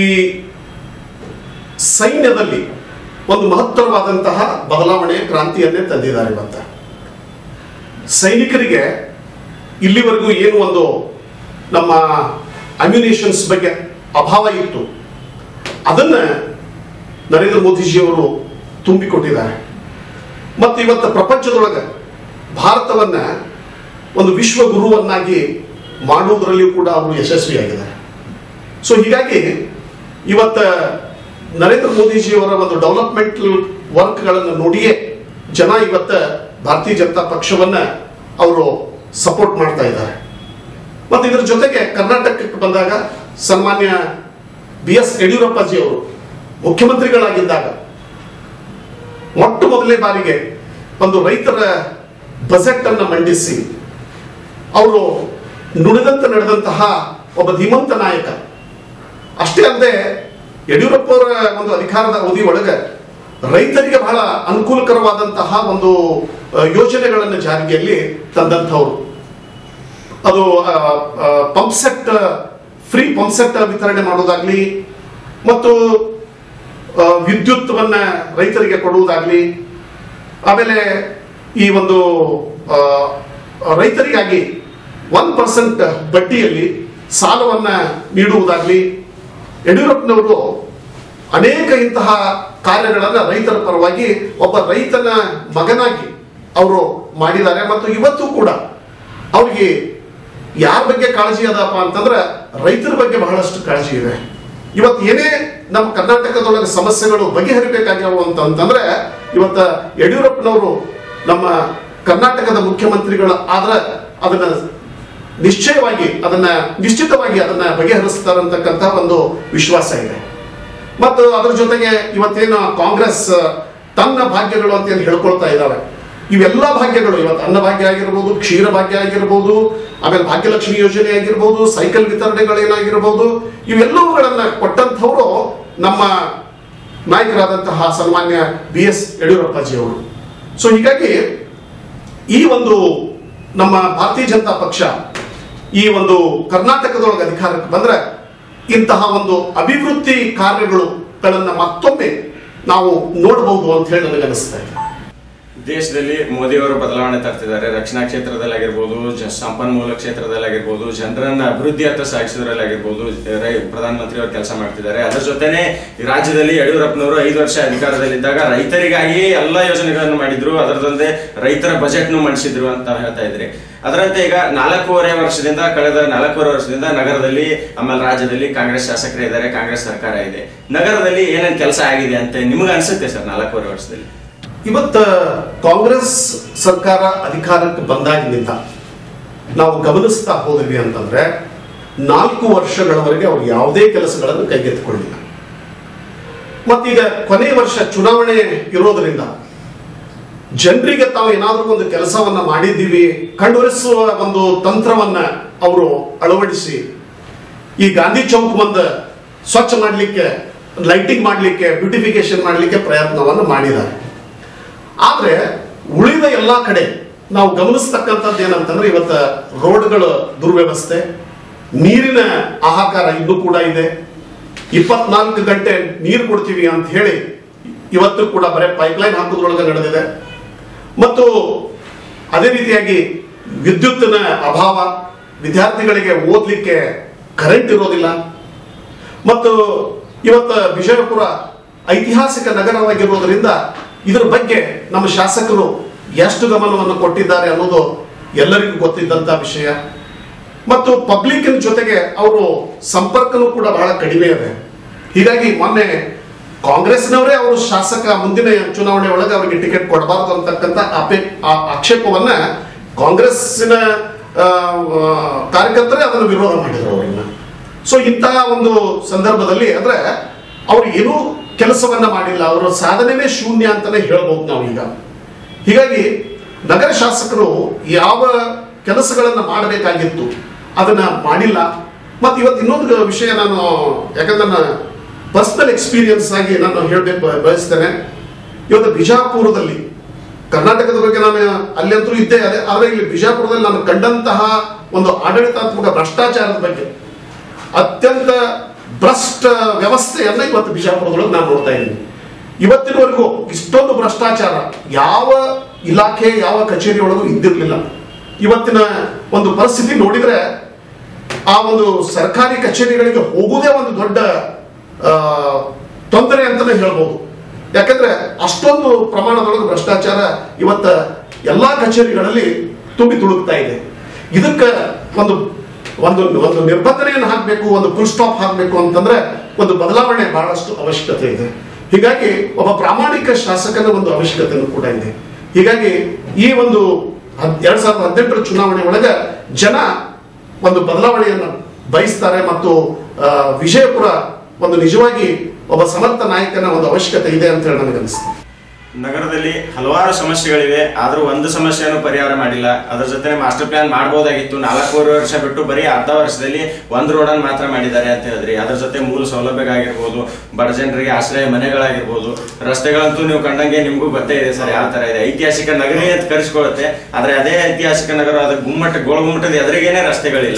ಸೈನ್ಯದಲ್ಲಿ ಒಂದು ಮಹತ್ತರವಾದಂತಹ ಬದಲಾವಣೆ ಕ್ರಾಂತಿಯನ್ನೇ ತಂದಿದ್ದಾರೆ. ಇವತ್ತು ಸೈನಿಕರಿಗೆ ಇಲ್ಲಿವರೆಗೂ ಏನು ಒಂದು ನಮ್ಮ ಅಮ್ಯುನೇಷನ್ಸ್ ಬಗ್ಗೆ ಅಭಾವ ಇತ್ತು, ಅದನ್ನ ನರೇಂದ್ರ ಮೋದಿಜಿಯವರು ತುಂಬಿಕೊಟ್ಟಿದ್ದಾರೆ. ಮತ್ತು ಇವತ್ತು ಪ್ರಪಂಚದೊಳಗೆ ಭಾರತವನ್ನ ಒಂದು ವಿಶ್ವ ಗುರುವನ್ನಾಗಿ ಮಾಡುವುದರಲ್ಲಿಯೂ ಕೂಡ ಅವರು ಯಶಸ್ವಿಯಾಗಿದ್ದಾರೆ. ಸೊ ಹೀಗಾಗಿ ಇವತ್ತ ನರೇಂದ್ರ ಮೋದಿಜಿಯವರ ಒಂದು ಡೆವಲಪ್ಮೆಂಟಲ್ ವರ್ಕ್ಗಳನ್ನು ನೋಡಿಯೇ ಜನ ಇವತ್ತ ಭಾರತೀಯ ಜನತಾ ಪಕ್ಷವನ್ನ ಅವರು ಸಪೋರ್ಟ್ ಮಾಡ್ತಾ ಇದ್ದಾರೆ. ಮತ್ತು ಇದರ ಜೊತೆಗೆ ಕರ್ನಾಟಕಕ್ಕೆ ಬಂದಾಗ ಸನ್ಮಾನ್ಯ BS ಯಡಿಯೂರಪ್ಪಾಜಿ ಅವರು ಮುಖ್ಯಮಂತ್ರಿಗಳಾಗಿದ್ದಾಗ ಮೊಟ್ಟ ಮೊದಲನೇ ಬಾರಿಗೆ ಒಂದು ರೈತರ ಬಜೆಟ್ ಅನ್ನು ಮಂಡಿಸಿ ಅವರು ನುಡಿದಂತೆ ನಡೆದಂತಹ ಒಬ್ಬ ಧೀಮಂತ ನಾಯಕ. ಅಷ್ಟೇ ಅಲ್ಲದೆ ಯಡಿಯೂರಪ್ಪ ಅವರ ಒಂದು ಅಧಿಕಾರದ ಅವಧಿ ಒಳಗೆ ರೈತರಿಗೆ ಬಹಳ ಅನುಕೂಲಕರವಾದಂತಹ ಒಂದು ಯೋಜನೆಗಳನ್ನು ಜಾರಿಗೆಯಲ್ಲಿ ತಂದಂಥವ್ರು. ಅದು pump set free pump set ವಿತರಣೆ ಮಾಡೋದಾಗ್ಲಿ ಮತ್ತು ವಿದ್ಯುತ್ವನ್ನ ರೈತರಿಗೆ ಕೊಡುವುದಾಗ್ಲಿ, ಆಮೇಲೆ ಈ ಒಂದು ರೈತರಿಗಾಗಿ 1% ಬಡ್ಡಿಯಲ್ಲಿ ಸಾಲವನ್ನ ನೀಡುವುದಾಗ್ಲಿ, ಯಡಿಯೂರಪ್ಪನವರು ಅನೇಕ ಇಂತಹ ಕಾರ್ಯಗಳನ್ನ ರೈತರ ಪರವಾಗಿ ಒಬ್ಬ ರೈತನ ಮಗನಾಗಿ ಅವರು ಮಾಡಿದ್ದಾರೆ. ಮತ್ತು ಇವತ್ತು ಕೂಡ ಅವ್ರಿಗೆ ಯಾರ ಬಗ್ಗೆ ಕಾಳಜಿ ಅದಪ್ಪ ಅಂತಂದ್ರೆ ರೈತರ ಬಗ್ಗೆ ಬಹಳಷ್ಟು ಕಾಳಜಿ ಇದೆ. ಇವತ್ತು ಏನೇ ನಮ್ಮ ಕರ್ನಾಟಕದೊಳಗೆ ಸಮಸ್ಯೆಗಳು ಬಗೆಹರಿಬೇಕಾಗ್ಯಾವು ಅಂತಂದ್ರೆ ಇವತ್ತ ಯಡಿಯೂರಪ್ಪನವರು ನಮ್ಮ ಕರ್ನಾಟಕದ ಮುಖ್ಯಮಂತ್ರಿಗಳು ಆದ್ರೆ ಅದನ್ನ ನಿಶ್ಚಿತವಾಗಿ ಅದನ್ನ ಬಗೆಹರಿಸ್ತಾರಂತಕ್ಕಂಥ ಒಂದು ವಿಶ್ವಾಸ ಇದೆ. ಮತ್ತು ಅದರ ಜೊತೆಗೆ ಇವತ್ತೇನು ಕಾಂಗ್ರೆಸ್ ತನ್ನ ಭಾಗ್ಯಗಳು ಅಂತ ಏನು ಹೇಳ್ಕೊಳ್ತಾ ಇದ್ದಾವೆ, ಇವೆಲ್ಲ ಭಾಗ್ಯಗಳು ಇವತ್ತು ಅನ್ನಭಾಗ್ಯ ಆಗಿರ್ಬೋದು, ಕ್ಷೀರ ಭಾಗ್ಯ ಆಗಿರ್ಬೋದು, ಆಮೇಲೆ ಭಾಗ್ಯಲಕ್ಷ್ಮಿ ಯೋಜನೆ ಆಗಿರ್ಬೋದು, ಸೈಕಲ್ ವಿತರಣೆಗಳೇನಾಗಿರ್ಬೋದು, ಇವೆಲ್ಲವುಗಳನ್ನ ಕೊಟ್ಟಂಥವರು ನಮ್ಮ ನಾಯಕರಾದಂತಹ ಸನ್ಮಾನ್ಯ BS ಯಡಿಯೂರಪ್ಪಾಜಿ ಅವರು. ಸೊ ಹೀಗಾಗಿ ಈ ಒಂದು ನಮ್ಮ ಭಾರತೀಯ ಜನತಾ ಪಕ್ಷ ಈ ಒಂದು ಕರ್ನಾಟಕದೊಳಗೆ ಅಧಿಕಾರಕ್ಕೆ ಬಂದ್ರೆ ಇಂತಹ ಒಂದು ಅಭಿವೃದ್ಧಿ ಕಾರ್ಯಗಳನ್ನ ಮತ್ತೊಮ್ಮೆ ನಾವು ನೋಡಬಹುದು ಅಂತ ಹೇಳಿ ನನಗೆ ಅನಿಸ್ತಾ ಇದೆ. ದೇಶದಲ್ಲಿ ಮೋದಿಯವರು ಬದಲಾವಣೆ ತರ್ತಿದ್ದಾರೆ. ರಕ್ಷಣಾ ಕ್ಷೇತ್ರದಲ್ಲಿ ಆಗಿರ್ಬೋದು, ಸಂಪನ್ಮೂಲ ಕ್ಷೇತ್ರದಲ್ಲಿ ಆಗಿರ್ಬೋದು, ಜನರನ್ನ ಅಭಿವೃದ್ಧಿ ಹತ್ತ ಸಾಗಿಸೋದ್ರಲ್ಲಿ ಆಗಿರ್ಬೋದು ಪ್ರಧಾನಮಂತ್ರಿ ಅವರು ಕೆಲಸ ಮಾಡ್ತಿದ್ದಾರೆ. ಅದರ ಜೊತೆನೆ ರಾಜ್ಯದಲ್ಲಿ ಯಡಿಯೂರಪ್ಪನವರು 5 ವರ್ಷ ಅಧಿಕಾರದಲ್ಲಿದ್ದಾಗ ರೈತರಿಗಾಗಿ ಎಲ್ಲ ಯೋಜನೆಗಳನ್ನು ಮಾಡಿದ್ರು, ಅದರದಲ್ಲದೆ ರೈತರ ಬಜೆಟ್ನು ಮಂಡಿಸಿದ್ರು ಅಂತ ಹೇಳ್ತಾ ಇದ್ರಿ. ಅದರಂತೆ ಈಗ ಕಳೆದ 4.5 ವರ್ಷದಿಂದ ನಗರದಲ್ಲಿ ಆಮೇಲೆ ರಾಜ್ಯದಲ್ಲಿ ಕಾಂಗ್ರೆಸ್ ಶಾಸಕರೇ ಇದ್ದಾರೆ, ಕಾಂಗ್ರೆಸ್ ಸರ್ಕಾರ ಇದೆ. ನಗರದಲ್ಲಿ ಏನೇನು ಕೆಲಸ ಆಗಿದೆ ಅಂತ ನಿಮ್ಗೆ ಅನ್ಸುತ್ತೆ ಸರ್ 4.5 ವರ್ಷದಲ್ಲಿ? ಇವತ್ತ ಕಾಂಗ್ರೆಸ್ ಸರ್ಕಾರ ಅಧಿಕಾರಕ್ಕೆ ಬಂದಾಗಿನಿಂದ ನಾವು ಗಮನಿಸ್ತಾ ಹೋದ್ವಿ ಅಂತಂದ್ರೆ 4 ವರ್ಷಗಳವರೆಗೆ ಅವರು ಯಾವುದೇ ಕೆಲಸಗಳನ್ನು ಕೈಗೆತ್ತಿಕೊಳ್ಳಿಲ್ಲ. ಮತ್ತೀಗ ಕೊನೆ ವರ್ಷ ಚುನಾವಣೆ ಇರೋದ್ರಿಂದ ಜನರಿಗೆ ತಾವು ಏನಾದ್ರೂ ಒಂದು ಕೆಲಸವನ್ನ ಮಾಡಿದ್ದೀವಿ ಕಂಡುವರಿಸುವ ಒಂದು ತಂತ್ರವನ್ನ ಅವರು ಅಳವಡಿಸಿ ಈ ಗಾಂಧಿ ಚೌಕ್ ಬಂದು ಸ್ವಚ್ಛ ಮಾಡಲಿಕ್ಕೆ, ಲೈಟಿಂಗ್ ಮಾಡಲಿಕ್ಕೆ, ಬ್ಯೂಟಿಫಿಕೇಶನ್ ಮಾಡಲಿಕ್ಕೆ ಪ್ರಯತ್ನವನ್ನು ಮಾಡಿದ್ದಾರೆ. ಆದ್ರೆ ಉಳಿದ ಎಲ್ಲಾ ಕಡೆ ನಾವು ಗಮನಿಸ್ತಕ್ಕಂಥದ್ದು ಏನಂತಂದ್ರೆ ಇವತ್ತ ರೋಡ್ಗಳ ದುರ್ವ್ಯವಸ್ಥೆ, ನೀರಿನ ಹಾಹಾಕಾರ ಇನ್ನೂ ಕೂಡ ಇದೆ. 24 ಗಂಟೆ ನೀರು ಕೊಡ್ತೀವಿ ಅಂತ ಹೇಳಿ ಇವತ್ತು ಕೂಡ ಬರೀ ಪೈಪ್ಲೈನ್ ಹಾಕೋದ್ರೊಳಗೆ ನಡೆದಿದೆ. ಮತ್ತು ಅದೇ ರೀತಿಯಾಗಿ ವಿದ್ಯುತ್ತಿನ ಅಭಾವ, ವಿದ್ಯಾರ್ಥಿಗಳಿಗೆ ಓದ್ಲಿಕ್ಕೆ ಕರೆಂಟ್ ಇರೋದಿಲ್ಲ. ಮತ್ತು ಇವತ್ತು ವಿಜಯಪುರ ಐತಿಹಾಸಿಕ ನಗರವಾಗಿರೋದ್ರಿಂದ ಇದರ ಬಗ್ಗೆ ನಮ್ಮ ಶಾಸಕರು ಎಷ್ಟು ಗಮನವನ್ನು ಕೊಟ್ಟಿದ್ದಾರೆ ಅನ್ನೋದು ಎಲ್ಲರಿಗೂ ಗೊತ್ತಿದ್ದಂತ ವಿಷಯ. ಮತ್ತು ಪಬ್ಲಿಕ್ನ ಜೊತೆಗೆ ಅವರು ಸಂಪರ್ಕನೂ ಕೂಡ ಬಹಳ ಕಡಿಮೆ ಇದೆ. ಹೀಗಾಗಿ ಮೊನ್ನೆ ಕಾಂಗ್ರೆಸ್ನವರೇ ಅವರು ಶಾಸಕ ಮುಂದಿನ ಚುನಾವಣೆ ಒಳಗೆ ಅವರಿಗೆ ಟಿಕೆಟ್ ಕೊಡಬಾರದು ಅಂತಕ್ಕಂಥ ಆಕ್ಷೇಪವನ್ನ ಕಾಂಗ್ರೆಸ್ಸಿನ ಕಾರ್ಯಕರ್ತರೇ ಅದನ್ನು ವಿರೋಧ ಮಾಡಿದ್ರು ಅವರನ್ನ. ಸೊ ಇಂತಹ ಒಂದು ಸಂದರ್ಭದಲ್ಲಿ ಅಂದ್ರೆ ಅವ್ರು ಏನೂ ಕೆಲಸವನ್ನ ಮಾಡಿಲ್ಲ, ಅವರ ಸಾಧನೆನೇ ಶೂನ್ಯ ಅಂತಾನೆ ಹೇಳ್ಬೋದು ನಾವು ಈಗ. ಹೀಗಾಗಿ ನಗರ ಶಾಸಕರು ಯಾವ ಕೆಲಸಗಳನ್ನ ಮಾಡಬೇಕಾಗಿತ್ತು ಅದನ್ನ ಮಾಡಿಲ್ಲ. ಮತ್ತೆ ಇವತ್ತು ಇನ್ನೊಂದು ವಿಷಯ ನಾನು ಯಾಕಂದ್ರೆ ನನ್ನ ಪರ್ಸನಲ್ ಎಕ್ಸ್ಪೀರಿಯನ್ಸ್ ಆಗಿ ನಾನು ಹೇಳಬೇಕು ಬಯಸ್ತೇನೆ. ಇವತ್ತು ಬಿಜಾಪುರದಲ್ಲಿ ಕರ್ನಾಟಕದ ಬಗ್ಗೆ ನಾನು ಅಲ್ಲಂತೂ ಇದ್ದೇ ಅದೇ, ಆದ್ರೆ ಇಲ್ಲಿ ಬಿಜಾಪುರದಲ್ಲಿ ನಾನು ಕಂಡಂತಹ ಒಂದು ಆಡಳಿತಾತ್ಮಕ ಭ್ರಷ್ಟಾಚಾರದ ಬಗ್ಗೆ ಅತ್ಯಂತ ಭ್ರಷ್ಟ ವ್ಯವಸ್ಥೆಯನ್ನ ಇವತ್ತು ಬಿಜಾಪುರದೊಳಗೆ ನಾನು ನೋಡ್ತಾ ಇದ್ದೀನಿ. ಇವತ್ತಿನವರೆಗೂ ಇಷ್ಟೊಂದು ಭ್ರಷ್ಟಾಚಾರ ಯಾವ ಇಲಾಖೆ ಯಾವ ಕಚೇರಿ ಒಳಗೂ ಇದ್ದಿರಲಿಲ್ಲ. ಇವತ್ತಿನ ಒಂದು ಪರಿಸ್ಥಿತಿ ನೋಡಿದ್ರೆ ಆ ಒಂದು ಸರ್ಕಾರಿ ಕಚೇರಿಗಳಿಗೆ ಹೋಗುವುದೇ ಒಂದು ದೊಡ್ಡ ತೊಂದರೆ ಅಂತಾನೆ ಹೇಳ್ಬೋದು. ಯಾಕಂದ್ರೆ ಅಷ್ಟೊಂದು ಪ್ರಮಾಣದೊಳಗೆ ಭ್ರಷ್ಟಾಚಾರ ಇವತ್ತ ಎಲ್ಲಾ ಕಚೇರಿಗಳಲ್ಲಿ ತುಂಬಿ ತುಳುಕ್ತಾ ಇದೆ. ಇದಕ್ಕೆ ಒಂದು ಒಂದು ಒಂದು ನಿರ್ಬಂಧನೆಯನ್ನು ಹಾಕಬೇಕು, ಒಂದು ಫುಲ್ ಸ್ಟಾಪ್ ಹಾಕಬೇಕು ಅಂತಂದ್ರೆ ಒಂದು ಬದಲಾವಣೆ ಬಹಳಷ್ಟು ಅವಶ್ಯಕತೆ ಇದೆ. ಹೀಗಾಗಿ ಒಬ್ಬ ಪ್ರಾಮಾಣಿಕ ಶಾಸಕನ ಒಂದು ಅವಶ್ಯಕತೆಯೂ ಕೂಡ ಇದೆ. ಹೀಗಾಗಿ ಈ ಒಂದು 2018 ಚುನಾವಣೆ ಒಳಗೆ ಜನ ಒಂದು ಬದಲಾವಣೆಯನ್ನು ಬಯಸ್ತಾರೆ ಮತ್ತು ವಿಜಯಪುರ ಒಂದು ನಿಜವಾಗಿ ಒಬ್ಬ ಸಮರ್ಥ ನಾಯಕನ ಒಂದು ಅವಶ್ಯಕತೆ ಇದೆ ಅಂತ ಹೇಳಿ ನನಗೆ ಅನಿಸ್ತದೆ. ನಗರದಲ್ಲಿ ಹಲವಾರು ಸಮಸ್ಯೆಗಳಿವೆ, ಆದ್ರೂ ಒಂದು ಸಮಸ್ಯೆಯನ್ನು ಪರಿಹಾರ ಮಾಡಿಲ್ಲ. ಅದರ ಜೊತೆ ಮಾಸ್ಟರ್ ಪ್ಲಾನ್ ಮಾಡಬಹುದಾಗಿತ್ತು. 4.5 ವರ್ಷ ಬಿಟ್ಟು ಬರೀ ಅರ್ಧ ವರ್ಷದಲ್ಲಿ ಒಂದು ರೋಡನ್ನು ಮಾತ್ರ ಮಾಡಿದ್ದಾರೆ ಅಂತ ಹೇಳಿದ್ರಿ. ಅದರ ಜೊತೆ ಮೂಲ ಸೌಲಭ್ಯಗಳಾಗಿರ್ಬೋದು, ಬಡ ಜನರಿಗೆ ಆಶ್ರಯ ಮನೆಗಳಾಗಿರ್ಬೋದು, ರಸ್ತೆಗಳಂತೂ ನೀವು ಕಂಡಂಗೆ ನಿಮಗೂ ಗೊತ್ತೇ ಇದೆ ಸರ್ ಯಾವ ತರ ಇದೆ. ಐತಿಹಾಸಿಕ ನಗರಿ ಅಂತ ಕರೆಸ್ಕೊಳ್ಳುತ್ತೆ, ಆದ್ರೆ ಅದೇ ಐತಿಹಾಸಿಕ ನಗರ ಅದು ಗೋಳಗುಮ್ಮಟದ ಎದುರಿಗೇನೆ ರಸ್ತೆಗಳಿಲ್ಲ.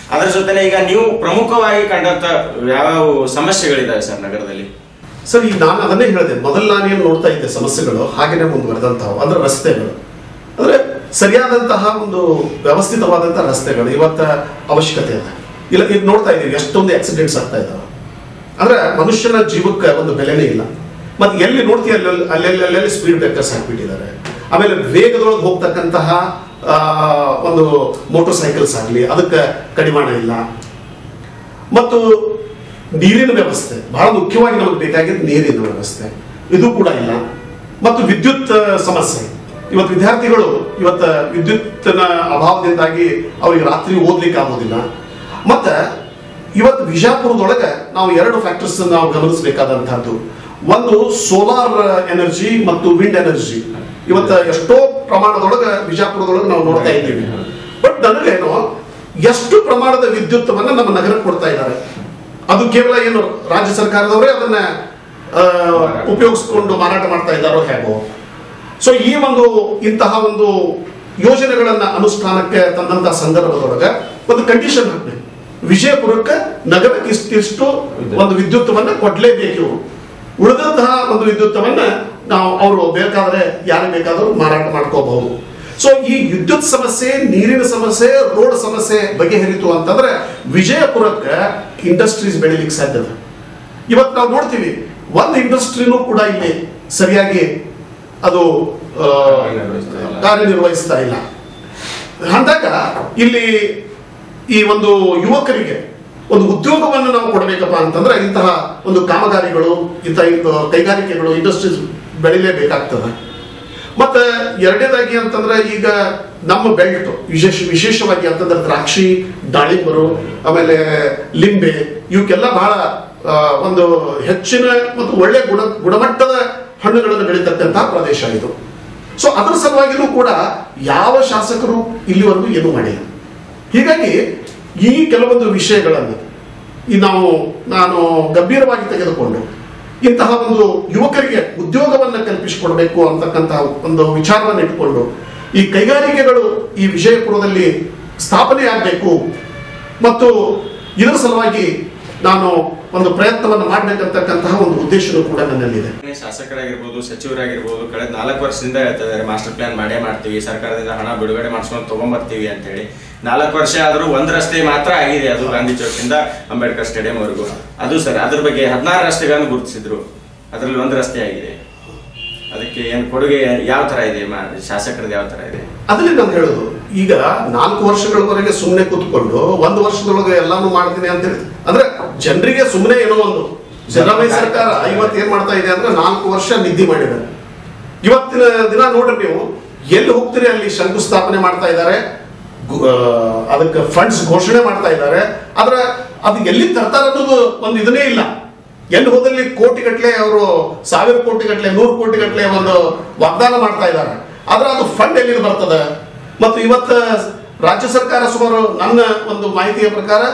ಅದರ ಜೊತೆನೆ ಈಗ ನೀವು ಪ್ರಮುಖವಾಗಿ ಕಂಡಂತ ಯಾವ ಸಮಸ್ಯೆಗಳಿದಾವೆ ಸರ್ ನಗರದಲ್ಲಿ? ಸರ್, ಈಗ ನಾನು ಅದನ್ನೇ ಹೇಳಿದೆ, ಮೊದಲು ನಾನೇನು ನೋಡ್ತಾ ಇದ್ದೆ ಸಮಸ್ಯೆಗಳು ಹಾಗೇನೆ ಮುಂದುವರೆದಂತಹ ಅಂದ್ರೆ ರಸ್ತೆಗಳು, ಅಂದ್ರೆ ಸರಿಯಾದಂತಹ ಒಂದು ವ್ಯವಸ್ಥಿತವಾದಂತಹ ರಸ್ತೆಗಳು ಇವತ್ತ ಅವಶ್ಯಕತೆ ಇದೆ. ಇಲ್ಲ, ಈಗ ನೋಡ್ತಾ ಇದೀವಿ ಎಷ್ಟೊಂದು ಆಕ್ಸಿಡೆಂಟ್ಸ್ ಆಗ್ತಾ ಇದ್ದಾವೆ. ಅಂದ್ರೆ ಮನುಷ್ಯನ ಜೀವಕ್ಕೆ ಒಂದು ಬೆಲೆನೇ ಇಲ್ಲ. ಮತ್ತೆ ಎಲ್ಲಿ ನೋಡ್ತೀವಿ ಅಲ್ಲೆಲ್ಲಿ ಸ್ಪೀಡ್ ಬ್ರೇಕರ್ಸ್ ಹಾಕ್ಬಿಟ್ಟಿದ್ದಾರೆ. ಆಮೇಲೆ ವೇಗದೊಳಗೆ ಹೋಗ್ತಕ್ಕಂತಹ ಒಂದು ಮೋಟರ್ ಸೈಕಲ್ಸ್ ಆಗಲಿ ಅದಕ್ಕೆ ಕಡಿವಾಣ ಇಲ್ಲ. ಮತ್ತು ನೀರಿನ ವ್ಯವಸ್ಥೆ ಬಹಳ ಮುಖ್ಯವಾಗಿ ನಮಗೆ ಬೇಕಾಗಿದ್ದು ನೀರಿನ ವ್ಯವಸ್ಥೆ, ಇದು ಕೂಡ ಇಲ್ಲ. ಮತ್ತು ವಿದ್ಯುತ್ ಸಮಸ್ಯೆ, ಇವತ್ತು ವಿದ್ಯಾರ್ಥಿಗಳು ಇವತ್ತು ವಿದ್ಯುತ್ನ ಅಭಾವದಿಂದಾಗಿ ಅವರಿಗೆ ರಾತ್ರಿ ಓದ್ಲಿಕ್ಕೆ ಆಗೋದಿಲ್ಲ. ಮತ್ತೆ ಇವತ್ತು ವಿಜಯಪುರದೊಳಗೆ ನಾವು 2 ಫ್ಯಾಕ್ಟರ್ಸ್ ನಾವು ಗಮನಿಸಬೇಕಾದಂತಹದ್ದು. ಒಂದು ಸೋಲಾರ್ ಎನರ್ಜಿ ಮತ್ತು ವಿಂಡ್ ಎನರ್ಜಿ. ಇವತ್ತು ಎಷ್ಟೋ ಪ್ರಮಾಣದೊಳಗೆ ವಿಜಯಪುರದೊಳಗೆ ನಾವು ನೋಡ್ತಾ ಇದ್ದೀವಿ. ಬಟ್ ನನಗೇನು ಎಷ್ಟು ಪ್ರಮಾಣದ ವಿದ್ಯುತ್ವನ್ನ ನಮ್ಮ ನಗರಕ್ಕೆ ಕೊಡ್ತಾ ಇದ್ದಾರೆ, ಅದು ಕೇವಲ ಏನು ರಾಜ್ಯ ಸರ್ಕಾರದವರೇ ಅದನ್ನ ಉಪಯೋಗಿಸಿಕೊಂಡು ಮಾರಾಟ ಮಾಡ್ತಾ ಇದ್ದಾರೋ ಹೇಗೋ. ಸೊ ಈ ಇಂತಹ ಒಂದು ಯೋಜನೆಗಳನ್ನ ಅನುಷ್ಠಾನಕ್ಕೆ ತಂದಂತಹ ಸಂದರ್ಭದೊಳಗೆ ಒಂದು ಕಂಡೀಷನ್ ಹಾಕ್ಬೇಕು, ವಿಜಯಪುರಕ್ಕೆ ನಗರಕ್ಕೆ ಇಷ್ಟಿಷ್ಟು ಒಂದು ವಿದ್ಯುತ್ವನ್ನ ಕೊಡ್ಲೇಬೇಕು. ಉಳಿದಂತಹ ಒಂದು ವಿದ್ಯುತ್ವನ್ನ ನಾವು ಅವರು ಬೇಕಾದ್ರೆ ಯಾರು ಬೇಕಾದರೂ ಮಾರಾಟ ಮಾಡ್ಕೋಬಹುದು. ಸೊ ಈ ವಿದ್ಯುತ್ ಸಮಸ್ಯೆ, ನೀರಿನ ಸಮಸ್ಯೆ, ರೋಡ್ ಸಮಸ್ಯೆ ಬಗೆಹರಿತು ಅಂತಂದ್ರೆ ವಿಜಯಪುರಕ್ಕೆ ಇಂಡಸ್ಟ್ರೀಸ್ ಬೆಳಿಲಿಕ್ಕೆ ಸಾಧ್ಯತೆ. ಇವತ್ತು ನಾವು ನೋಡ್ತೀವಿ ಒಂದು ಇಂಡಸ್ಟ್ರಿನೂ ಕೂಡ ಇಲ್ಲಿ ಸರಿಯಾಗಿ ಅದು ಕಾರ್ಯನಿರ್ವಹಿಸ್ತಾ ಇಲ್ಲ. ಅಂದಾಗ ಇಲ್ಲಿ ಈ ಒಂದು ಯುವಕರಿಗೆ ಒಂದು ಉದ್ಯೋಗವನ್ನು ನಾವು ಕೊಡಬೇಕಪ್ಪ ಅಂತಂದ್ರೆ ಇಂತಹ ಒಂದು ಕಾಮಗಾರಿಗಳು, ಇಂತಹ ಕೈಗಾರಿಕೆಗಳು, ಇಂಡಸ್ಟ್ರೀಸ್ ಬೆಳಿಲೇಬೇಕಾಗ್ತದೆ. ಮತ್ತೆ ಎರಡನೇದಾಗಿ ಅಂತಂದ್ರೆ ಈಗ ನಮ್ಮ ಬೆಲ್ಟ್ ವಿಶೇಷವಾಗಿ ಅಂತಂದ್ರೆ ದ್ರಾಕ್ಷಿ, ದಾಳಿಂಬರು, ಆಮೇಲೆ ಲಿಂಬೆ, ಇವಕ್ಕೆಲ್ಲ ಬಹಳ ಒಂದು ಹೆಚ್ಚಿನ ಮತ್ತು ಒಳ್ಳೆ ಗುಣಮಟ್ಟದ ಹಣ್ಣುಗಳನ್ನು ಬೆಳೀತಕ್ಕಂತಹ ಪ್ರದೇಶ ಇದು. ಸೊ ಅದರ ಸಲುವಾಗಿನೂ ಕೂಡ ಯಾವ ಶಾಸಕರು ಇಲ್ಲಿವರೆಗೂ ಏನು ಮಾಡಿಲ್ಲ. ಹೀಗಾಗಿ ಈ ಕೆಲವೊಂದು ವಿಷಯಗಳನ್ನು ನಾನು ಗಂಭೀರವಾಗಿ ತೆಗೆದುಕೊಂಡು ಇಂತಹ ಒಂದು ಯುವಕರಿಗೆ ಉದ್ಯೋಗವನ್ನು ಕಲ್ಪಿಸಿಕೊಡ್ಬೇಕು ಅಂತಕ್ಕಂತಹ ಒಂದು ವಿಚಾರವನ್ನು ಇಟ್ಕೊಂಡು ಈ ಕೈಗಾರಿಕೆಗಳು ಈ ವಿಜಯಪುರದಲ್ಲಿ ಸ್ಥಾಪನೆ ಆಗಬೇಕು ಮತ್ತು ಇದರ ಸಲುವಾಗಿ ನಾನು ಒಂದು ಪ್ರಯತ್ನವನ್ನು ಮಾಡಬೇಕಂತಕ್ಕಂತಹ ಒಂದು ಉದ್ದೇಶನೂ ಕೂಡ ನನ್ನಲ್ಲಿದೆ. ಶಾಸಕರಾಗಿರ್ಬೋದು, ಸಚಿವರಾಗಿರ್ಬೋದು, ಕಳೆದ 4 ವರ್ಷದಿಂದ ಹೇಳ್ತಾ ಇದ್ದಾರೆ ಮಾಸ್ಟರ್ ಪ್ಲಾನ್ ಮಾಡೇ ಮಾಡ್ತೀವಿ, ಸರ್ಕಾರದಿಂದ ಹಣ ಬಿಡುಗಡೆ ಮಾಡಿಸ್ಕೊಂಡು ತಗೊಂಡ್ಬರ್ತೀವಿ ಅಂತ ಹೇಳಿ. 4 ವರ್ಷ ಆದರೂ ಒಂದು ರಸ್ತೆ ಮಾತ್ರ ಆಗಿದೆ, ಅದು ಗಾಂಧಿ ಚೌಕಿಂದ ಅಂಬೇಡ್ಕರ್ ಸ್ಟೇಡಿಯಂ ವರೆಗೂ. ಅದು ಸರ್, ಅದ್ರ ಬಗ್ಗೆ 16 ರಸ್ತೆಗಳನ್ನು ಗುರುತಿಸಿದ್ರು, ಅದರಲ್ಲಿ 1 ರಸ್ತೆ ಆಗಿದೆ. ಅದಕ್ಕೆ ಏನು ಕೊಡುಗೆ ಯಾವ ತರ ಇದೆ, ಶಾಸಕರದ್ದು ಯಾವ ತರ ಇದೆ? ಅದನ್ನೇ ನಾನು ಹೇಳೋದು. ಈಗ 4 ವರ್ಷಗಳವರೆಗೆ ಸುಮ್ಮನೆ ಕೂತ್ಕೊಂಡು 1 ವರ್ಷದೊಳಗೆ ಎಲ್ಲಾನು ಮಾಡ್ತೀನಿ ಅಂತ ಹೇಳಿ ಅಂದ್ರೆ ಜನರಿಗೆ ಸುಮ್ಮನೆ ಏನೋ ಒಂದು ಸಿದ್ದರಾಮಯ್ಯ ಸರ್ಕಾರ ಇವತ್ತು ಏನ್ ಮಾಡ್ತಾ ಇದೆ ಅಂದ್ರೆ 4 ವರ್ಷ ನಿದ್ದೆ ಮಾಡಿದ್ದಾರೆ. ಇವತ್ತಿನ ದಿನ ನೋಡ್ರಿ ನೀವು ಎಲ್ಲಿ ಹೋಗ್ತೀರಿ ಅಲ್ಲಿ ಶಂಕುಸ್ಥಾಪನೆ ಮಾಡ್ತಾ ಇದ್ದಾರೆ, ಅದಕ್ಕೆ ಫಂಡ್ಸ್ ಘೋಷಣೆ ಮಾಡ್ತಾ ಇದ್ದಾರೆ. ಆದ್ರೆ ಅದು ಎಲ್ಲಿ ತರ್ತಾರೆ ಅನ್ನೋದು ಒಂದು ಇದನ್ನೇ ಇಲ್ಲ. ಎಲ್ಲಿ ಹೋದಲ್ಲಿ ಕೋಟಿಗಟ್ಟಲೆ ಅವರು 1000 ಕೋಟಿಗಟ್ಟಲೆ 100 ಕೋಟಿಗಟ್ಟಲೆ ಒಂದು ವಾಗ್ದಾನ ಮಾಡ್ತಾ ಇದ್ದಾರೆ. ಆದ್ರೆ ಅದು ಫಂಡ್ ಎಲ್ಲಿ ಬರ್ತದೆ? ಮತ್ತು ಇವತ್ತು ರಾಜ್ಯ ಸರ್ಕಾರ ಸುಮಾರು ನನ್ನ ಒಂದು ಮಾಹಿತಿಯ ಪ್ರಕಾರ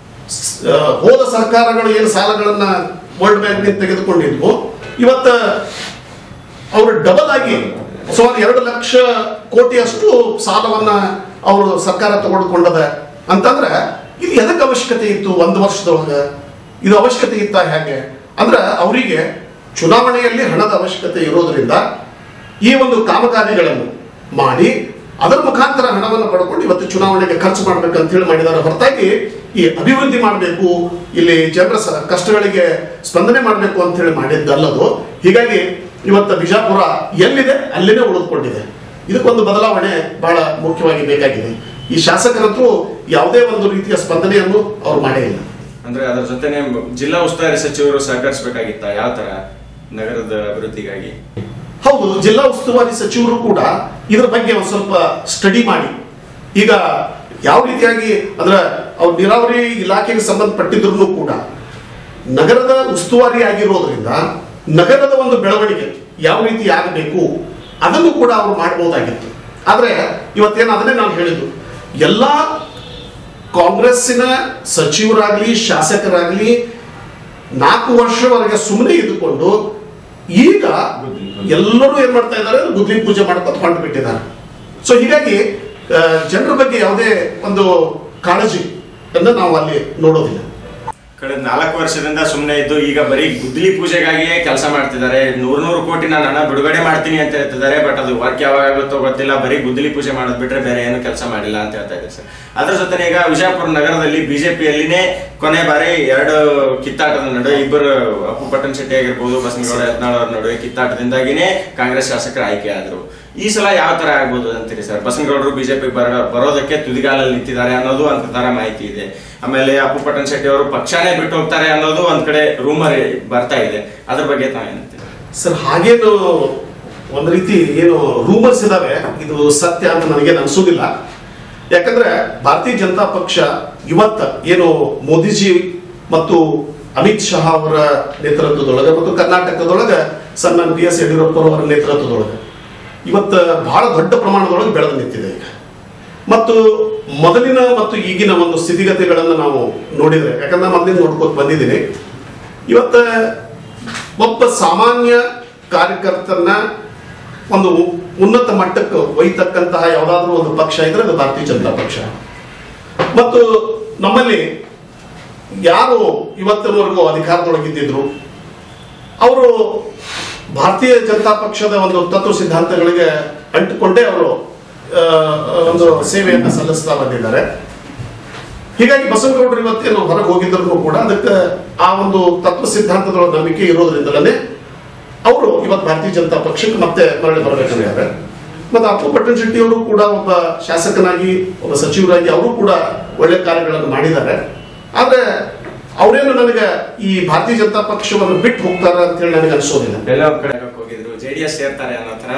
ಹೋದ ಸರ್ಕಾರಗಳು ಏನು ಸಾಲಗಳನ್ನ ವರ್ಲ್ಡ್ ಬ್ಯಾಂಕ್ ನಿಂದ ತೆಗೆದುಕೊಂಡಿದ್ವು, ಇವತ್ತು ಅವರು ಡಬಲ್ ಆಗಿ ಸುಮಾರು 2 ಲಕ್ಷ ಕೋಟಿಯಷ್ಟು ಸಾಲವನ್ನ ಅವರು ಸರ್ಕಾರ ತಗೊಂಡುಕೊಂಡದ ಅಂತಂದ್ರೆ ಇದು ಎದಕ್ಕೆ ಅವಶ್ಯಕತೆ ಇತ್ತು 1 ವರ್ಷದೊಳಗೆ? ಇದು ಅವಶ್ಯಕತೆ ಇತ್ತ ಹೇಗೆ ಅಂದ್ರೆ ಅವರಿಗೆ ಚುನಾವಣೆಯಲ್ಲಿ ಹಣದ ಅವಶ್ಯಕತೆ ಇರೋದ್ರಿಂದ ಈ ಒಂದು ಕಾಮಗಾರಿಗಳನ್ನು ಮಾಡಿ ಅದರ ಮುಖಾಂತರ ಹಣವನ್ನು ಪಡ್ಕೊಂಡು ಇವತ್ತು ಚುನಾವಣೆಗೆ ಖರ್ಚು ಮಾಡ್ಬೇಕಂತ ಹೇಳಿ ಮಾಡಿದ್ದಾರೆ. ಹೊರತಾಗಿ ಈ ಅಭಿವೃದ್ಧಿ ಮಾಡಬೇಕು, ಇಲ್ಲಿ ಜನರ ಕಷ್ಟಗಳಿಗೆ ಸ್ಪಂದನೆ ಮಾಡಬೇಕು ಅಂತ ಹೇಳಿ ಮಾಡಿದ್ದಲ್ಲದು. ಹೀಗಾಗಿ ಇವತ್ತು ಬಿಜಾಪುರ ಎಲ್ಲಿದೆ ಅಲ್ಲಿನೇ ಉಳಿದುಕೊಂಡಿದೆ. ಇದಕ್ಕೊಂದು ಬದಲಾವಣೆ ಬಹಳ ಮುಖ್ಯವಾಗಿ ಬೇಕಾಗಿದೆ. ಈ ಶಾಸಕರಂತೂ ಯಾವುದೇ ಒಂದು ರೀತಿಯ ಸ್ಪಂದನೆಯನ್ನು ಅವ್ರು ಮಾಡೇ ಇಲ್ಲ. ಅಂದ್ರೆ ಅದರ ಜೊತೆನೆ ಜಿಲ್ಲಾ ಉಸ್ತುವಾರಿ ಸಚಿವರು ಸಹಕರಿಸಬೇಕಾಗಿತ್ತ ಯಾವ ತರ ನಗರದ ಅಭಿವೃದ್ಧಿಗಾಗಿ? ಹೌದು, ಜಿಲ್ಲಾ ಉಸ್ತುವಾರಿ ಸಚಿವರು ಕೂಡ ಇದರ ಬಗ್ಗೆ ಒಂದು ಸ್ವಲ್ಪ ಸ್ಟಡಿ ಮಾಡಿ ಈಗ ಯಾವ ರೀತಿಯಾಗಿ ಅಂದ್ರೆ ಅವ್ರು ನೀರಾವರಿ ಇಲಾಖೆಗೆ ಸಂಬಂಧಪಟ್ಟಿದ್ರು ಕೂಡ ನಗರದ ಉಸ್ತುವಾರಿ ಆಗಿರೋದ್ರಿಂದ ನಗರದ ಒಂದು ಬೆಳವಣಿಗೆ ಯಾವ ರೀತಿ ಆಗಬೇಕು ಅದನ್ನು ಕೂಡ ಅವರು ಮಾಡಬಹುದಾಗಿತ್ತು. ಆದ್ರೆ ಇವತ್ತೇನು ಅದನ್ನೇ ನಾನು ಹೇಳಿದ್ದು, ಎಲ್ಲ ಕಾಂಗ್ರೆಸ್ಸಿನ ಸಚಿವರಾಗ್ಲಿ ಶಾಸಕರಾಗ್ಲಿ 4 ವರ್ಷವರೆಗೆ ಸುಮ್ಮನೆ ಇದ್ದುಕೊಂಡು ಈಗ ಎಲ್ಲರೂ ಏನ್ ಮಾಡ್ತಾ ಇದ್ದಾರೆ, ಗುದ್ಲಿ ಪೂಜೆ ಮಾಡ್ತಾ ಹೊಂಟು ಬಿಟ್ಟಿದ್ದಾರೆ. ಸೊ ಹೀಗಾಗಿ ಜನರ ಬಗ್ಗೆ ಯಾವುದೇ ಒಂದು ಕಾಳಜಿ ಅನ್ನು ನಾವು ಅಲ್ಲಿ ನೋಡೋದಿಲ್ಲ. ಕಳೆದ 4 ವರ್ಷದಿಂದ ಸುಮ್ಮನೆ ಇದ್ದು ಈಗ ಬರೀ ಗುದ್ದಲಿ ಪೂಜೆಗಾಗಿಯೇ ಕೆಲಸ ಮಾಡ್ತಿದ್ದಾರೆ. 100 ಕೋಟಿ ನಾನು ಹಣ ಬಿಡುಗಡೆ ಮಾಡ್ತೀನಿ ಅಂತ ಹೇಳ್ತಿದ್ದಾರೆ. ಬಟ್ ಅದು ವರ್ಕ್ ಯಾವಾಗ ಆಗುತ್ತೋ ಗೊತ್ತಿಲ್ಲ. ಬರೀ ಗುದ್ದಲಿ ಪೂಜೆ ಮಾಡೋದು ಬಿಟ್ರೆ ಬೇರೆ ಏನು ಕೆಲಸ ಮಾಡಿಲ್ಲ ಅಂತ ಹೇಳ್ತಾ ಇದ್ದಾರೆ ಸರ್. ಅದ್ರ ಜೊತೆ ಈಗ ವಿಜಯಪುರ ನಗರದಲ್ಲಿ ಬಿಜೆಪಿಯಲ್ಲಿನೇ ಕೊನೆ ಬಾರಿ 2 ಕಿತ್ತಾಟದ ನಡುವೆ ಇಬ್ಬರು ಅಪ್ಪು ಪಟ್ಟಣ ಶೆಟ್ಟಿ ಆಗಿರ್ಬೋದು, ಬಸನಗೌಡ ಯತ್ನಾಳ್ ಅವರ ನಡುವೆ ಕಿತ್ತಾಟದಿಂದಾಗಿನೇ ಕಾಂಗ್ರೆಸ್ ಶಾಸಕರು ಆಯ್ಕೆ ಆದ್ರು. ಈ ಸಲ ಯಾವ ತರ ಆಗ್ಬೋದು ಅಂತೀರಿ ಸರ್? ಬಸನಗೌಡರು ಬಿಜೆಪಿ ಬರೋದಕ್ಕೆ ತುದಿಗಾಲಲ್ಲಿ ನಿಂತಿದ್ದಾರೆ ಅನ್ನೋದು ಒಂದ್ ತರ ಮಾಹಿತಿ ಇದೆ. ಆಮೇಲೆ ಅಪ್ಪು ಪಟ್ಟಣ ಶೆಟ್ಟಿ ಅವರು ಪಕ್ಷನೇ ಬಿಟ್ಟು ಹೋಗ್ತಾರೆ ಅನ್ನೋದು ಒಂದ್ ಕಡೆ ರೂಮರ್ ಬರ್ತಾ ಇದೆ. ಅದ್ರ ಬಗ್ಗೆ ತಾವೇನಂತೀರಿ ಸರ್? ಹಾಗೇನು ಒಂದ್ ರೀತಿ ಏನು ರೂಮರ್ಸ್ ಇದಾವೆ, ಇದು ಸತ್ಯ ಅಂತ ನನಗೇನು ಅನ್ಸೋದಿಲ್ಲ. ಯಾಕಂದ್ರೆ ಭಾರತೀಯ ಜನತಾ ಪಕ್ಷ ಇವತ್ತ ಏನು ಮೋದಿಜಿ ಮತ್ತು ಅಮಿತ್ ಶಾ ಅವರ ನೇತೃತ್ವದೊಳಗೆ ಮತ್ತು ಕರ್ನಾಟಕದೊಳಗೆ ಸನ್ಮಾನ್ PS ಯಡಿಯೂರಪ್ಪ ಅವರ ನೇತೃತ್ವದೊಳಗೆ ಇವತ್ತು ಬಹಳ ದೊಡ್ಡ ಪ್ರಮಾಣದೊಳಗೆ ಬೆಳೆದು ನಿಂತಿದೆ ಈಗ. ಮತ್ತು ಮೊದಲಿನ ಮತ್ತು ಈಗಿನ ಒಂದು ಸ್ಥಿತಿಗತಿಗಳನ್ನು ನಾವು ನೋಡಿದ್ರೆ, ಯಾಕಂದ್ರೆ ಮೊದಲಿನ ನೋಡ್ಕೊತ ಬಂದಿದ್ದೀನಿ, ಇವತ್ತ ಒಬ್ಬ ಸಾಮಾನ್ಯ ಕಾರ್ಯಕರ್ತರನ್ನ ಒಂದು ಉನ್ನತ ಮಟ್ಟಕ್ಕೆ ಒಯ್ತಕ್ಕಂತಹ ಯಾವುದಾದ್ರೂ ಒಂದು ಪಕ್ಷ ಇದ್ರೆ ಅದು ಭಾರತೀಯ ಜನತಾ ಪಕ್ಷ. ಮತ್ತು ನಮ್ಮಲ್ಲಿ ಯಾರು ಇವತ್ತಿನವರೆಗೂ ಅಧಿಕಾರದೊಳಗಿದ್ದಿದ್ರು ಅವರು ಭಾರತೀಯ ಜನತಾ ಪಕ್ಷದ ಒಂದು ತತ್ವ ಸಿದ್ಧಾಂತಗಳಿಗೆ ಅಂಟಿಕೊಂಡೇ ಅವರು ಒಂದು ಸೇವೆಯನ್ನು ಸಲ್ಲಿಸ್ತಾ ಬಂದಿದ್ದಾರೆ. ಹೀಗಾಗಿ ಬಸವನಗೌಡರು ಇವತ್ತೇನು ಹೊರಗೆ ಹೋಗಿದ್ರು ಕೂಡ ಅದಕ್ಕೆ ಆ ಒಂದು ತತ್ವ ಸಿದ್ಧಾಂತದ ನಂಬಿಕೆ ಇರೋದ್ರಿಂದಲೇ ಅವರು ಇವತ್ತು ಭಾರತೀಯ ಜನತಾ ಪಕ್ಷಕ್ಕೆ ಮತ್ತೆ ಮರಳಿ ಬರಬೇಕಂತಾರೆ. ಮತ್ತೆ ಅಪ್ಪು ಪಟ್ಟಣ ಶೆಟ್ಟಿ ಅವರು ಕೂಡ ಒಬ್ಬ ಶಾಸಕನಾಗಿ, ಒಬ್ಬ ಸಚಿವರಾಗಿ ಅವರು ಕೂಡ ಒಳ್ಳೆ ಕಾರ್ಯಗಳನ್ನು ಮಾಡಿದ್ದಾರೆ. ಆದ್ರೆ ಅವರೇನು ನನಗೆ ಈ ಭಾರತೀಯ ಜನತಾ ಪಕ್ಷವನ್ನು ಬಿಟ್ಟು ಹೋಗ್ತಾರ ಅಂತ ಹೇಳಿ ನನಗೆ ಅನ್ಸೋದಿಲ್ಲ. ಹೋಗಿದ್ರು JDS ಸೇರ್ತಾರೆ ಅನ್ನೋ ತರ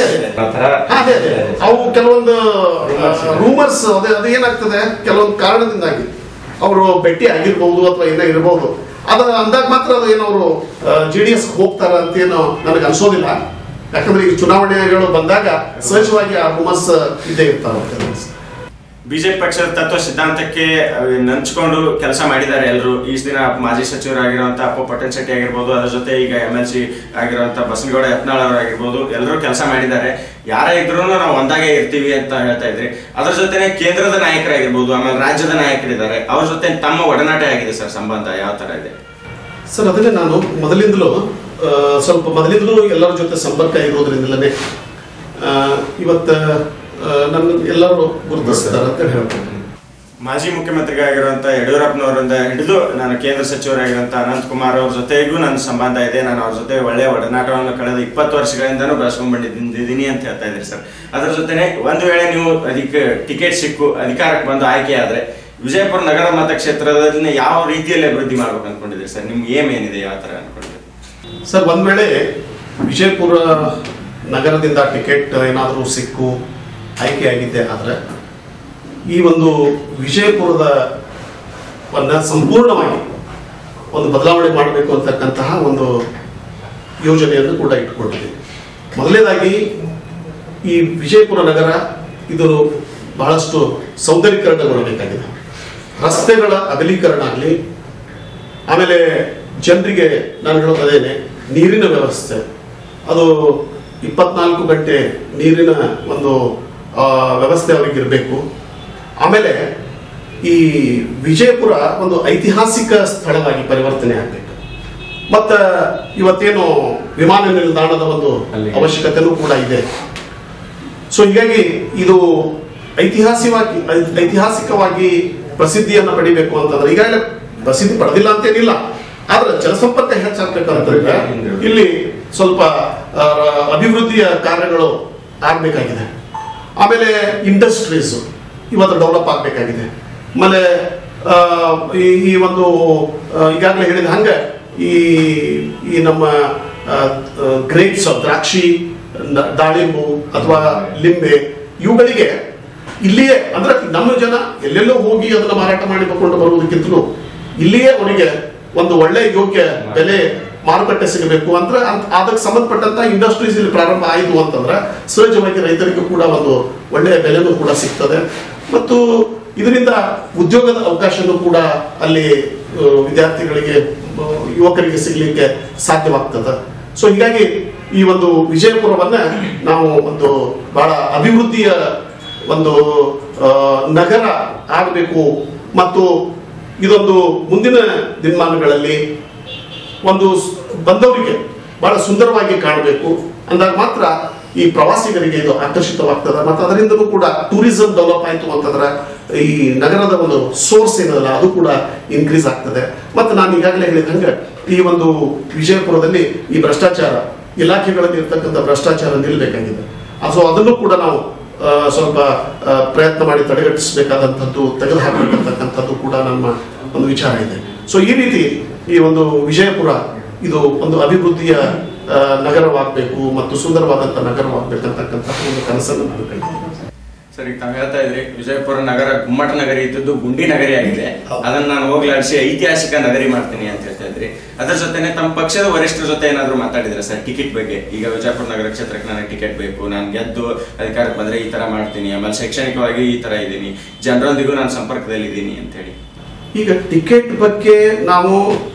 ಅವು ಕೆಲವೊಂದು ರೂಮರ್ಸ್ ಅದು ಏನಾಗ್ತದೆ, ಕೆಲವೊಂದು ಕಾರಣದಿಂದಾಗಿ ಅವರು ಭೇಟಿ ಆಗಿರ್ಬಹುದು ಅಥವಾ ಏನೋ ಇರಬಹುದು. ಅದ ಅಂದಾಗ ಮಾತ್ರ ಅದು ಏನವರು JDS ಹೋಗ್ತಾರ ಅಂತ ಏನು ನನಗೆ ಅನ್ಸೋದಿಲ್ಲ. ಯಾಕಂದ್ರೆ ಈಗ ಚುನಾವಣೆಗಳು ಬಂದಾಗ ಸಹಜವಾಗಿ ಆ ರೂಮರ್ಸ್ ಇದ್ದೇ ಇರ್ತಾವೆ. ಬಿಜೆಪಿ ಪಕ್ಷದ ತತ್ವ ಸಿದ್ಧಾಂತಕ್ಕೆ ನಂಚ್ಕೊಂಡು ಕೆಲಸ ಮಾಡಿದ್ದಾರೆ ಎಲ್ಲರೂ. ಈ ದಿನ ಮಾಜಿ ಸಚಿವರಾಗಿರುವಂತಹ ಅಪ್ಪು ಪಟ್ಟಣ ಶೆಟ್ಟಿ ಆಗಿರ್ಬೋದು, ಅದ್ರ ಜೊತೆ ಈಗ MLC ಆಗಿರುವಂತಹ ಬಸನಗೌಡ ಯತ್ನಾಳ್ ಅವರಾಗಿರ್ಬೋದು, ಎಲ್ಲರೂ ಕೆಲಸ ಮಾಡಿದ್ದಾರೆ. ಯಾರೇ ಇದ್ರೂ ನಾವು ಒಂದಾಗೆ ಇರ್ತೀವಿ ಅಂತ ಹೇಳ್ತಾ ಇದ್ರಿ. ಅದ್ರ ಜೊತೆನೆ ಕೇಂದ್ರದ ನಾಯಕರಾಗಿರ್ಬೋದು, ಆಮೇಲೆ ರಾಜ್ಯದ ನಾಯಕರಿದ್ದಾರೆ, ಅವ್ರ ಜೊತೆ ತಮ್ಮ ಒಡನಾಟ ಆಗಿದೆ ಸರ್. ಸಂಬಂಧ ಯಾವ ತರ ಇದೆ ಸರ್? ಅದನ್ನೇ ನಾನು ಮೊದಲಿಂದಲೂ ಎಲ್ಲರ ಜೊತೆ ಸಂಪರ್ಕ ಇರೋದ್ರಿಂದಲೇ ಇವತ್ತು ನನ್ನ ಎಲ್ಲರೂ ಗುರುತಿಸ್ತಾರೆ ಅಂತ ಹೇಳ್ತಾರೆ. ಮಾಜಿ ಮುಖ್ಯಮಂತ್ರಿಗಳಾಗಿರುವಂತಹ ಯಡಿಯೂರಪ್ಪನವರಿಂದ ಹಿಡಿದು ನಾನು ಕೇಂದ್ರ ಸಚಿವರಾಗಿರುವಂತಹ ಅನಂತಕುಮಾರ್ ಅವ್ರ ಜೊತೆಗೂ ನನ್ನ ಸಂಬಂಧ ಇದೆ. ನಾನು ಅವ್ರ ಜೊತೆ ಒಳ್ಳೆಯ ಒಡನಾಟವನ್ನು ಕಳೆದ 20 ವರ್ಷಗಳಿಂದನೂ ಬೆಳೆಸ್ಕೊಂಡ್ ಬಂದಿದ್ದೀನಿ ಅಂತ ಹೇಳ್ತಾ ಇದ್ರಿ ಸರ್. ಅದ್ರ ಜೊತೆನೆ ಒಂದು ವೇಳೆ ನೀವು ಅದಕ್ಕೆ ಟಿಕೆಟ್ ಸಿಕ್ಕು ಅಧಿಕಾರಕ್ಕೆ ಬಂದು ಆಯ್ಕೆ ಆದ್ರೆ ವಿಜಯಪುರ ನಗರ ಮತಕ್ಷೇತ್ರದಲ್ಲಿ ಯಾವ ರೀತಿಯಲ್ಲಿ ಅಭಿವೃದ್ಧಿ ಮಾಡ್ಬೇಕು ಅನ್ಕೊಂಡಿದ್ರಿ ಸರ್? ನಿಮ್ಗೆ ಏನಿದೆ, ಯಾವ ತರ ಅನ್ಕೊಂಡಿದ್ರಿ ಸರ್? ಒಂದ್ ವೇಳೆ ವಿಜಯಪುರ ನಗರದಿಂದ ಟಿಕೆಟ್ ಏನಾದರೂ ಸಿಕ್ಕು ಆಯ್ಕೆ ಆಗಿದ್ದೆ ಆದ್ರೆ ಈ ಒಂದು ವಿಜಯಪುರದ ಸಂಪೂರ್ಣವಾಗಿ ಒಂದು ಬದಲಾವಣೆ ಮಾಡಬೇಕು ಅಂತಕ್ಕಂತಹ ಒಂದು ಯೋಜನೆಯನ್ನು ಕೂಡ ಇಟ್ಟುಕೊಂಡಿದೆ. ಮೊದಲನೇದಾಗಿ ಈ ವಿಜಯಪುರ ನಗರ ಇದು ಬಹಳಷ್ಟು ಸೌಂದರ್ಯೀಕರಣಗೊಳ್ಳಬೇಕಾಗಿದೆ. ರಸ್ತೆಗಳ ಅಗಲೀಕರಣ ಆಗಲಿ, ಆಮೇಲೆ ಜನರಿಗೆ ನಾನು ಹೇಳೋದೇನೆ ನೀರಿನ ವ್ಯವಸ್ಥೆ, ಅದು 24 ಗಂಟೆ ನೀರಿನ ಒಂದು ವ್ಯವಸ್ಥೆ ಅವರಿಗೆ ಇರಬೇಕು. ಆಮೇಲೆ ಈ ವಿಜಯಪುರ ಒಂದು ಐತಿಹಾಸಿಕ ಸ್ಥಳವಾಗಿ ಪರಿವರ್ತನೆ ಆಗಬೇಕು. ಮತ್ತು ಇವತ್ತೇನು ವಿಮಾನ ನಿಲ್ದಾಣದ ಒಂದು ಅವಶ್ಯಕತೆನೂ ಕೂಡ ಇದೆ. ಸೊ ಹೀಗಾಗಿ ಇದು ಐತಿಹಾಸಿಕವಾಗಿ ಪ್ರಸಿದ್ಧಿಯನ್ನು ಪಡಿಬೇಕು ಅಂತಂದ್ರೆ, ಈಗಾಗಲೇ ಪ್ರಸಿದ್ಧಿ ಪಡೆದಿಲ್ಲ ಅಂತೇನಿಲ್ಲ, ಆದ್ರೆ ಜನಸಂಪರ್ಕ ಹೆಚ್ಚಾಗಬೇಕಂತಂದ್ರೆ ಇಲ್ಲಿ ಸ್ವಲ್ಪ ಅಭಿವೃದ್ಧಿಯ ಕಾರ್ಯಗಳು ಆಗಬೇಕಾಗಿದೆ. ಆಮೇಲೆ ಇಂಡಸ್ಟ್ರೀಸ್ ಇವತ್ತು ಡೆವಲಪ್ ಆಗಬೇಕಾಗಿದೆ. ಆಮೇಲೆ ಈ ಒಂದು ಈಗಾಗಲೇ ಹೇಳಿದ ಹಂಗೆ ಈ ನಮ್ಮ ಗ್ರೇಪ್ಸ್, ದ್ರಾಕ್ಷಿ, ದಾಳಿಂಬು ಅಥವಾ ಲಿಂಬೆ, ಇವುಗಳಿಗೆ ಇಲ್ಲಿಯೇ ಅಂದ್ರೆ ನಮ್ಮ ಜನ ಎಲ್ಲೆಲ್ಲೋ ಹೋಗಿ ಅದನ್ನ ಮಾರಾಟ ಮಾಡಿಕೊಂಡು ಬರುವುದಕ್ಕಿಂತಲೂ ಇಲ್ಲಿಯೇ ಅವರಿಗೆ ಒಂದು ಒಳ್ಳೆ ಯೋಗ್ಯ ಬೆಲೆ ಮಾರುಕಟ್ಟೆ ಸಿಗಬೇಕು ಅಂದ್ರೆ ಅದಕ್ಕೆ ಸಂಬಂಧಪಟ್ಟಂತ ಇಂಡಸ್ಟ್ರೀಸ್ ಇಲ್ಲಿ ಪ್ರಾರಂಭ ಆಯಿತು ಅಂತಂದ್ರೆ ಸಹಜವಾಗಿ ರೈತರಿಗೂ ಕೂಡ ಒಂದು ಒಳ್ಳೆಯ ಬೆಲೆನೂ ಕೂಡ ಸಿಗ್ತದೆ. ಮತ್ತು ಇದರಿಂದ ಉದ್ಯೋಗದ ಅವಕಾಶನೂ ಕೂಡ ಅಲ್ಲಿ ವಿದ್ಯಾರ್ಥಿಗಳಿಗೆ, ಯುವಕರಿಗೆ ಸಿಗಲಿಕ್ಕೆ ಸಾಧ್ಯವಾಗ್ತದೆ. ಸೊ ಹೀಗಾಗಿ ಈ ಒಂದು ವಿಜಯಪುರವನ್ನ ನಾವು ಒಂದು ಬಹಳ ಅಭಿವೃದ್ಧಿಯ ಒಂದು ನಗರ ಆಗಬೇಕು ಮತ್ತು ಇದೊಂದು ಮುಂದಿನ ದಿನಮಾನಗಳಲ್ಲಿ ಒಂದು ಬಂದವರಿಗೆ ಬಹಳ ಸುಂದರವಾಗಿ ಕಾಣಬೇಕು ಅಂದಾಗ ಮಾತ್ರ ಈ ಪ್ರವಾಸಿಗರಿಗೆ ಇದು ಆಕರ್ಷಿತವಾಗ್ತದೆ ಮತ್ತು ಅದರಿಂದಲೂ ಕೂಡ ಟೂರಿಸಂ ಡೆವಲಪ್ ಆಯಿತು ಅಂತಂದ್ರೆ ಈ ನಗರದ ಒಂದು ಸೋರ್ಸ್ ಏನಲ್ಲ ಅದು ಕೂಡ ಇನ್ಕ್ರೀಸ್ ಆಗ್ತದೆ. ಮತ್ತು ನಾನು ಈಗಾಗಲೇ ಹೇಳಿದಂಗೆ ಈ ಒಂದು ವಿಜಯಪುರದಲ್ಲಿ ಈ ಭ್ರಷ್ಟಾಚಾರ ಇಲಾಖೆಗಳಲ್ಲಿ ಇರ್ತಕ್ಕಂಥ ಭ್ರಷ್ಟಾಚಾರ ನಿಲ್ಲಬೇಕಾಗಿದೆ. ಸೊ ಅದನ್ನು ಕೂಡ ನಾವು ಸ್ವಲ್ಪ ಪ್ರಯತ್ನ ಮಾಡಿ ತಡೆಗಟ್ಟಿಸಬೇಕಾದಂಥದ್ದು, ತೆಗೆದುಹಾಕಬೇಕಂತಕ್ಕಂಥದ್ದು ಕೂಡ ನಮ್ಮ ಒಂದು ವಿಚಾರ ಇದೆ. ಸೊ ಈ ರೀತಿ ಈ ಒಂದು ವಿಜಯಪುರ ಇದು ಒಂದು ಅಭಿವೃದ್ಧಿಯ ನಗರವಾಗಬೇಕು ಮತ್ತು ಸುಂದರವಾದಂಥ ನಗರವಾಗಬೇಕಂತಕ್ಕಂಥ ಒಂದು ಕನಸನ್ನು ನಾನು ಕಂಡಿದ್ದೇನೆ. ಸರ್, ಈಗ ತಾವು ಹೇಳ್ತಾ ಇದ್ರಿ ವಿಜಯಪುರ ನಗರ ಗುಮ್ಮಟ ನಗರಿ ಇದ್ದದ್ದು ಗುಂಡಿ ನಗರಿ ಆಗಿದೆ, ಅದನ್ನ ನಾನು ಹೋಗ್ಲಾಡಿಸಿ ಐತಿಹಾಸಿಕ ನಗರಿ ಮಾಡ್ತೀನಿ ಅಂತ ಹೇಳ್ತಾ ಇದ್ರಿ. ಅದರ ಜೊತೆನೆ ತಮ್ಮ ಪಕ್ಷದ ವರಿಷ್ಠರ ಜೊತೆ ಏನಾದ್ರು ಮಾತಾಡಿದ್ರೆ ಸರ್ ಟಿಕೆಟ್ ಬಗ್ಗೆ? ಈಗ ವಿಜಯಪುರ ನಗರ ಕ್ಷೇತ್ರಕ್ಕೆ ನನಗೆ ಟಿಕೆಟ್ ಬೇಕು, ನಾನು ಗೆದ್ದು ಅಧಿಕಾರಕ್ಕೆ ಬಂದ್ರೆ ಈ ತರ ಮಾಡ್ತೀನಿ, ಆಮೇಲೆ ಶೈಕ್ಷಣಿಕವಾಗಿ ಈ ತರ ಇದ್ದೀನಿ, ಜನರೊಂದಿಗೂ ನಾನು ಸಂಪರ್ಕದಲ್ಲಿ ಇದ್ದೀನಿ ಅಂತ ಹೇಳಿ. ಈಗ ಟಿಕೆಟ್ ಬಗ್ಗೆ ನಾವು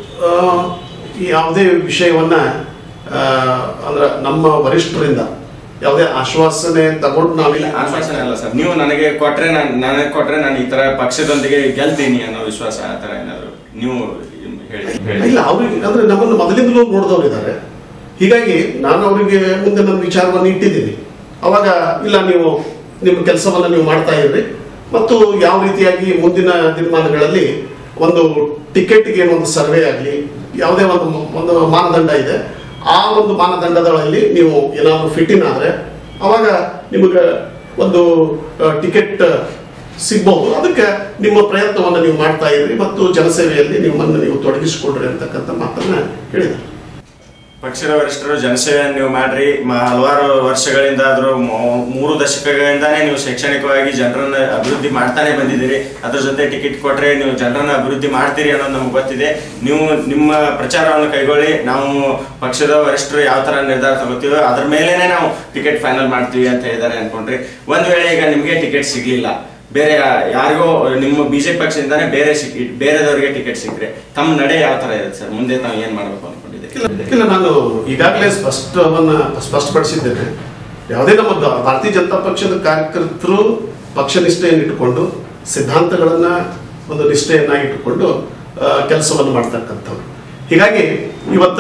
ಯಾವುದೇ ವಿಷಯವನ್ನ ಅಂದ್ರೆ ನಮ್ಮ ವರಿಷ್ಠರಿಂದ ಯಾವುದೇ ಆಶ್ವಾಸನೆ ತಗೊಂಡು ನಾವಿಲ್ಲ. ಆಶ್ವಾಸನೆ ಅಲ್ಲ ಸರ್, ನೀವು ನನಗೆ ಕೊಟ್ರೆ ನಾನು ಈ ತರ ಪಕ್ಷದೊಂದಿಗೆ ಗೆಲ್ತೀನಿ ಅನ್ನೋ ವಿಶ್ವಾಸ ಆ ತರ ಏನಾದ್ರು ನೀವು ಹೇಳಿ? ಇಲ್ಲ, ಅವ್ರಿಗೆ ಅಂದ್ರೆ ನಮ್ಮನ್ನು ಮೊದಲಿಂದಲೂ ನೋಡಿದವರು ಇದ್ದಾರೆ. ಹೀಗಾಗಿ ನಾನು ಅವರಿಗೆ ಮುಂದೆ ನನ್ನ ವಿಚಾರವನ್ನು ಇಟ್ಟಿದ್ದೀನಿ. ಅವಾಗ ಇಲ್ಲ, ನೀವು ನಿಮ್ಮ ಕೆಲಸವನ್ನ ನೀವು ಮಾಡ್ತಾ ಇರ್ರಿ ಮತ್ತು ಯಾವ ರೀತಿಯಾಗಿ ಮುಂದಿನ ದಿನಮಾನಗಳಲ್ಲಿ ಒಂದು ಟಿಕೆಟ್ಗೆ ಒಂದು ಸರ್ವೆ ಆಗಲಿ, ಯಾವುದೇ ಒಂದು ಮಾನದಂಡ ಇದೆ, ಆ ಒಂದು ಮಾನದಂಡದಲ್ಲಿ ನೀವು ಏನಾದರೂ ಫಿಟ್ ಇನ್ ಆದರೆ ಅವಾಗ ನಿಮಗೆ ಒಂದು ಟಿಕೆಟ್ ಸಿಗ್ಬಹುದು. ಅದಕ್ಕೆ ನಿಮ್ಮ ಪ್ರಯತ್ನವನ್ನು ನೀವು ಮಾಡ್ತಾ ಇದ್ರಿ ಮತ್ತು ಜನಸೇವೆಯಲ್ಲಿ ನಿಮ್ಮನ್ನು ನೀವು ತೊಡಗಿಸಿಕೊಡ್ರಿ ಅಂತಕ್ಕಂಥ ಮಾತನ್ನ ಹೇಳಿದ್ದಾರೆ. ಪಕ್ಷದ ವರಿಷ್ಠರು ಜನಸೇವೆಯನ್ನು ನೀವು ಮಾಡ್ರಿ, ಹಲವಾರು ವರ್ಷಗಳಿಂದ ಆದ್ರೂ 3 ದಶಕಗಳಿಂದಾನೇ ನೀವು ಶೈಕ್ಷಣಿಕವಾಗಿ ಜನರನ್ನ ಅಭಿವೃದ್ಧಿ ಮಾಡ್ತಾನೆ ಬಂದಿದ್ದೀರಿ. ಅದ್ರ ಜೊತೆ ಟಿಕೆಟ್ ಕೊಟ್ರೆ ನೀವು ಜನರನ್ನ ಅಭಿವೃದ್ಧಿ ಮಾಡ್ತೀರಿ ಅನ್ನೋದು ನಮ್ಗೆ ಗೊತ್ತಿದೆ. ನೀವು ನಿಮ್ಮ ಪ್ರಚಾರವನ್ನು ಕೈಗೊಳ್ಳಿ, ನಾವು ಪಕ್ಷದ ವರಿಷ್ಠರು ಯಾವ ತರ ನಿರ್ಧಾರ ತಗೋತೀವೋ ಅದ್ರ ಮೇಲೆನೆ ನಾವು ಟಿಕೆಟ್ ಫೈನಲ್ ಮಾಡ್ತೀವಿ ಅಂತ ಹೇಳಿದ್ದಾರೆ ಅನ್ಕೊಂಡ್ರಿ. ಒಂದ್ ವೇಳೆ ಈಗ ನಿಮ್ಗೆ ಟಿಕೆಟ್ ಸಿಗ್ಲಿಲ್ಲ, ಬೇರೆ ಯಾರಿಗೋ ನಿಮ್ಮ ಬಿಜೆಪಿ ಪಕ್ಷದಿಂದಾನೇ ಬೇರೆದವರಿಗೆ ಟಿಕೆಟ್ ಸಿಕ್ಕರೆ ತಮ್ಮ ನಡೆ ಯಾವ ತರ ಇರುತ್ತೆ ಸರ್? ಮುಂದೆ ತಾವು ಏನ್ ಮಾಡ್ಬೇಕು ಅನ್ಕೊಂಡಿದ್ದೀರಿ? ಇಲ್ಲ, ನಾನು ಈಗಾಗಲೇ ಸ್ಪಷ್ಟಪಡಿಸಿದ್ದೇನೆ. ಯಾವುದೇ ನಮ್ಮ ಭಾರತೀಯ ಜನತಾ ಪಕ್ಷದ ಕಾರ್ಯಕರ್ತರು ಪಕ್ಷ ನಿಷ್ಠೆಯನ್ನು ಇಟ್ಟುಕೊಂಡು, ಸಿದ್ಧಾಂತಗಳನ್ನ ಒಂದು ನಿಷ್ಠೆಯನ್ನ ಇಟ್ಟುಕೊಂಡು ಕೆಲಸವನ್ನು ಮಾಡ್ತಕ್ಕಂಥವ್ರು. ಹೀಗಾಗಿ ಇವತ್ತ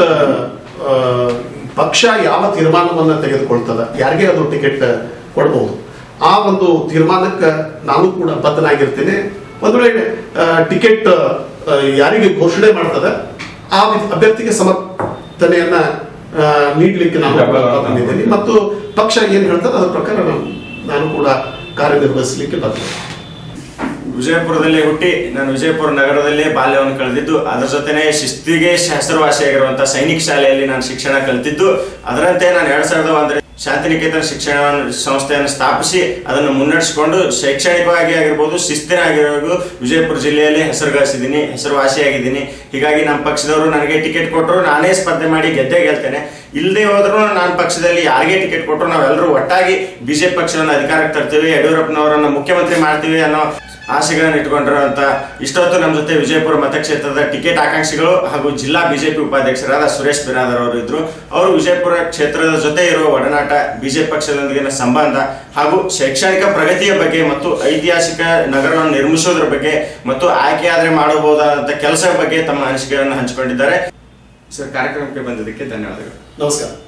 ಪಕ್ಷ ಯಾವ ತೀರ್ಮಾನವನ್ನ ತೆಗೆದುಕೊಳ್ತದ, ಯಾರಿಗೆ ಅದು ಟಿಕೆಟ್ ಕೊಡಬಹುದು, ಆ ಒಂದು ತೀರ್ಮಾನಕ್ಕೆ ನಾನು ಕೂಡ ಬದ್ಧನಾಗಿರ್ತೇನೆ. ಒಂದು ವೇಳೆ ಟಿಕೆಟ್ ಯಾರಿಗೆ ಘೋಷಣೆ ಮಾಡ್ತದೆ ಆ ಅಭ್ಯರ್ಥಿಗೆ ಸಮರ್ಥನೆಯನ್ನ ನೀಡಲಿಕ್ಕೆ ನಾನು ಬಂದಿದ್ದೇನೆ ಮತ್ತು ಪಕ್ಷ ಏನ್ ಹೇಳ್ತದೆ ಅದರ ಪ್ರಕಾರ ನಾನು ಕೂಡ ಕಾರ್ಯನಿರ್ವಹಿಸಲಿಕ್ಕೆ ಬರ್ತೇನೆ. ವಿಜಯಪುರದಲ್ಲಿ ಹುಟ್ಟಿ ನಾನು ವಿಜಯಪುರ ನಗರದಲ್ಲೇ ಬಾಲ್ಯವನ್ನು ಕಳೆದಿದ್ದು, ಅದರ ಜೊತೆನೆ ಶಿಸ್ತಿಗೆ ಹೆಸರುವಾಸಿಯಾಗಿರುವಂತಹ ಸೈನಿಕ ಶಾಲೆಯಲ್ಲಿ ನಾನು ಶಿಕ್ಷಣ ಕಲಿತಿದ್ದು. ಅದರಂತೆ ನಾನು 2001 ಶಾಂತಿನಿಕೇತನ ಶಿಕ್ಷಣ ಸಂಸ್ಥೆಯನ್ನು ಸ್ಥಾಪಿಸಿ ಅದನ್ನು ಮುನ್ನಡೆಸಿಕೊಂಡು ಶೈಕ್ಷಣಿಕವಾಗಿ ಆಗಿರ್ಬೋದು, ಶಿಸ್ತಿನಾಗಿರೋದು ವಿಜಯಪುರ ಜಿಲ್ಲೆಯಲ್ಲಿ ಹೆಸರುವಾಸಿಯಾಗಿದ್ದೀನಿ. ಹೀಗಾಗಿ ನಮ್ಮ ಪಕ್ಷದವರು ನನಗೆ ಟಿಕೆಟ್ ಕೊಟ್ಟರು, ನಾನೇ ಸ್ಪರ್ಧೆ ಮಾಡಿ ಗೆಲ್ತೇನೆ. ಇಲ್ಲದೆ ಹೋದ್ರು ನಾನು ಪಕ್ಷದಲ್ಲಿ ಯಾರಿಗೆ ಟಿಕೆಟ್ ಕೊಟ್ಟರು ನಾವೆಲ್ಲರೂ ಒಟ್ಟಾಗಿ ಬಿಜೆಪಿ ಪಕ್ಷವನ್ನು ಅಧಿಕಾರಕ್ಕೆ ತರ್ತೀವಿ, ಯಡಿಯೂರಪ್ಪನವರನ್ನ ಮುಖ್ಯಮಂತ್ರಿ ಮಾಡ್ತೀವಿ ಅನ್ನೋ ಆಸೆಗಳನ್ನು ಇಟ್ಕೊಂಡಿರುವಂತ ಇಷ್ಟೊತ್ತು ನಮ್ಮ ಜೊತೆ ವಿಜಯಪುರ ಮತಕ್ಷೇತ್ರದ ಟಿಕೆಟ್ ಆಕಾಂಕ್ಷಿಗಳು ಹಾಗೂ ಜಿಲ್ಲಾ ಬಿಜೆಪಿ ಉಪಾಧ್ಯಕ್ಷರಾದ ಸುರೇಶ್ ಬಿರಾದರ್ ಅವರು ಇದ್ರು. ಅವರು ವಿಜಯಪುರ ಕ್ಷೇತ್ರದ ಜೊತೆ ಇರುವ ಒಡನಾಟ, ಬಿಜೆಪಿ ಪಕ್ಷದೊಂದಿಗಿನ ಸಂಬಂಧ ಹಾಗೂ ಶೈಕ್ಷಣಿಕ ಪ್ರಗತಿಯ ಬಗ್ಗೆ ಮತ್ತು ಐತಿಹಾಸಿಕ ನಗರವನ್ನು ನಿರ್ಮಿಸುವುದರ ಬಗ್ಗೆ ಮತ್ತು ಆಯ್ಕೆಯಾದ್ರೆ ಮಾಡಬಹುದಾದಂತ ಕೆಲಸದ ಬಗ್ಗೆ ತಮ್ಮ ಅನಿಸಿಕೆಗಳನ್ನು ಹಂಚಿಕೊಂಡಿದ್ದಾರೆ. ಸರ್, ಕಾರ್ಯಕ್ರಮಕ್ಕೆ ಬಂದಿದ್ದಕ್ಕೆ ಧನ್ಯವಾದಗಳು. ನಮಸ್ಕಾರ.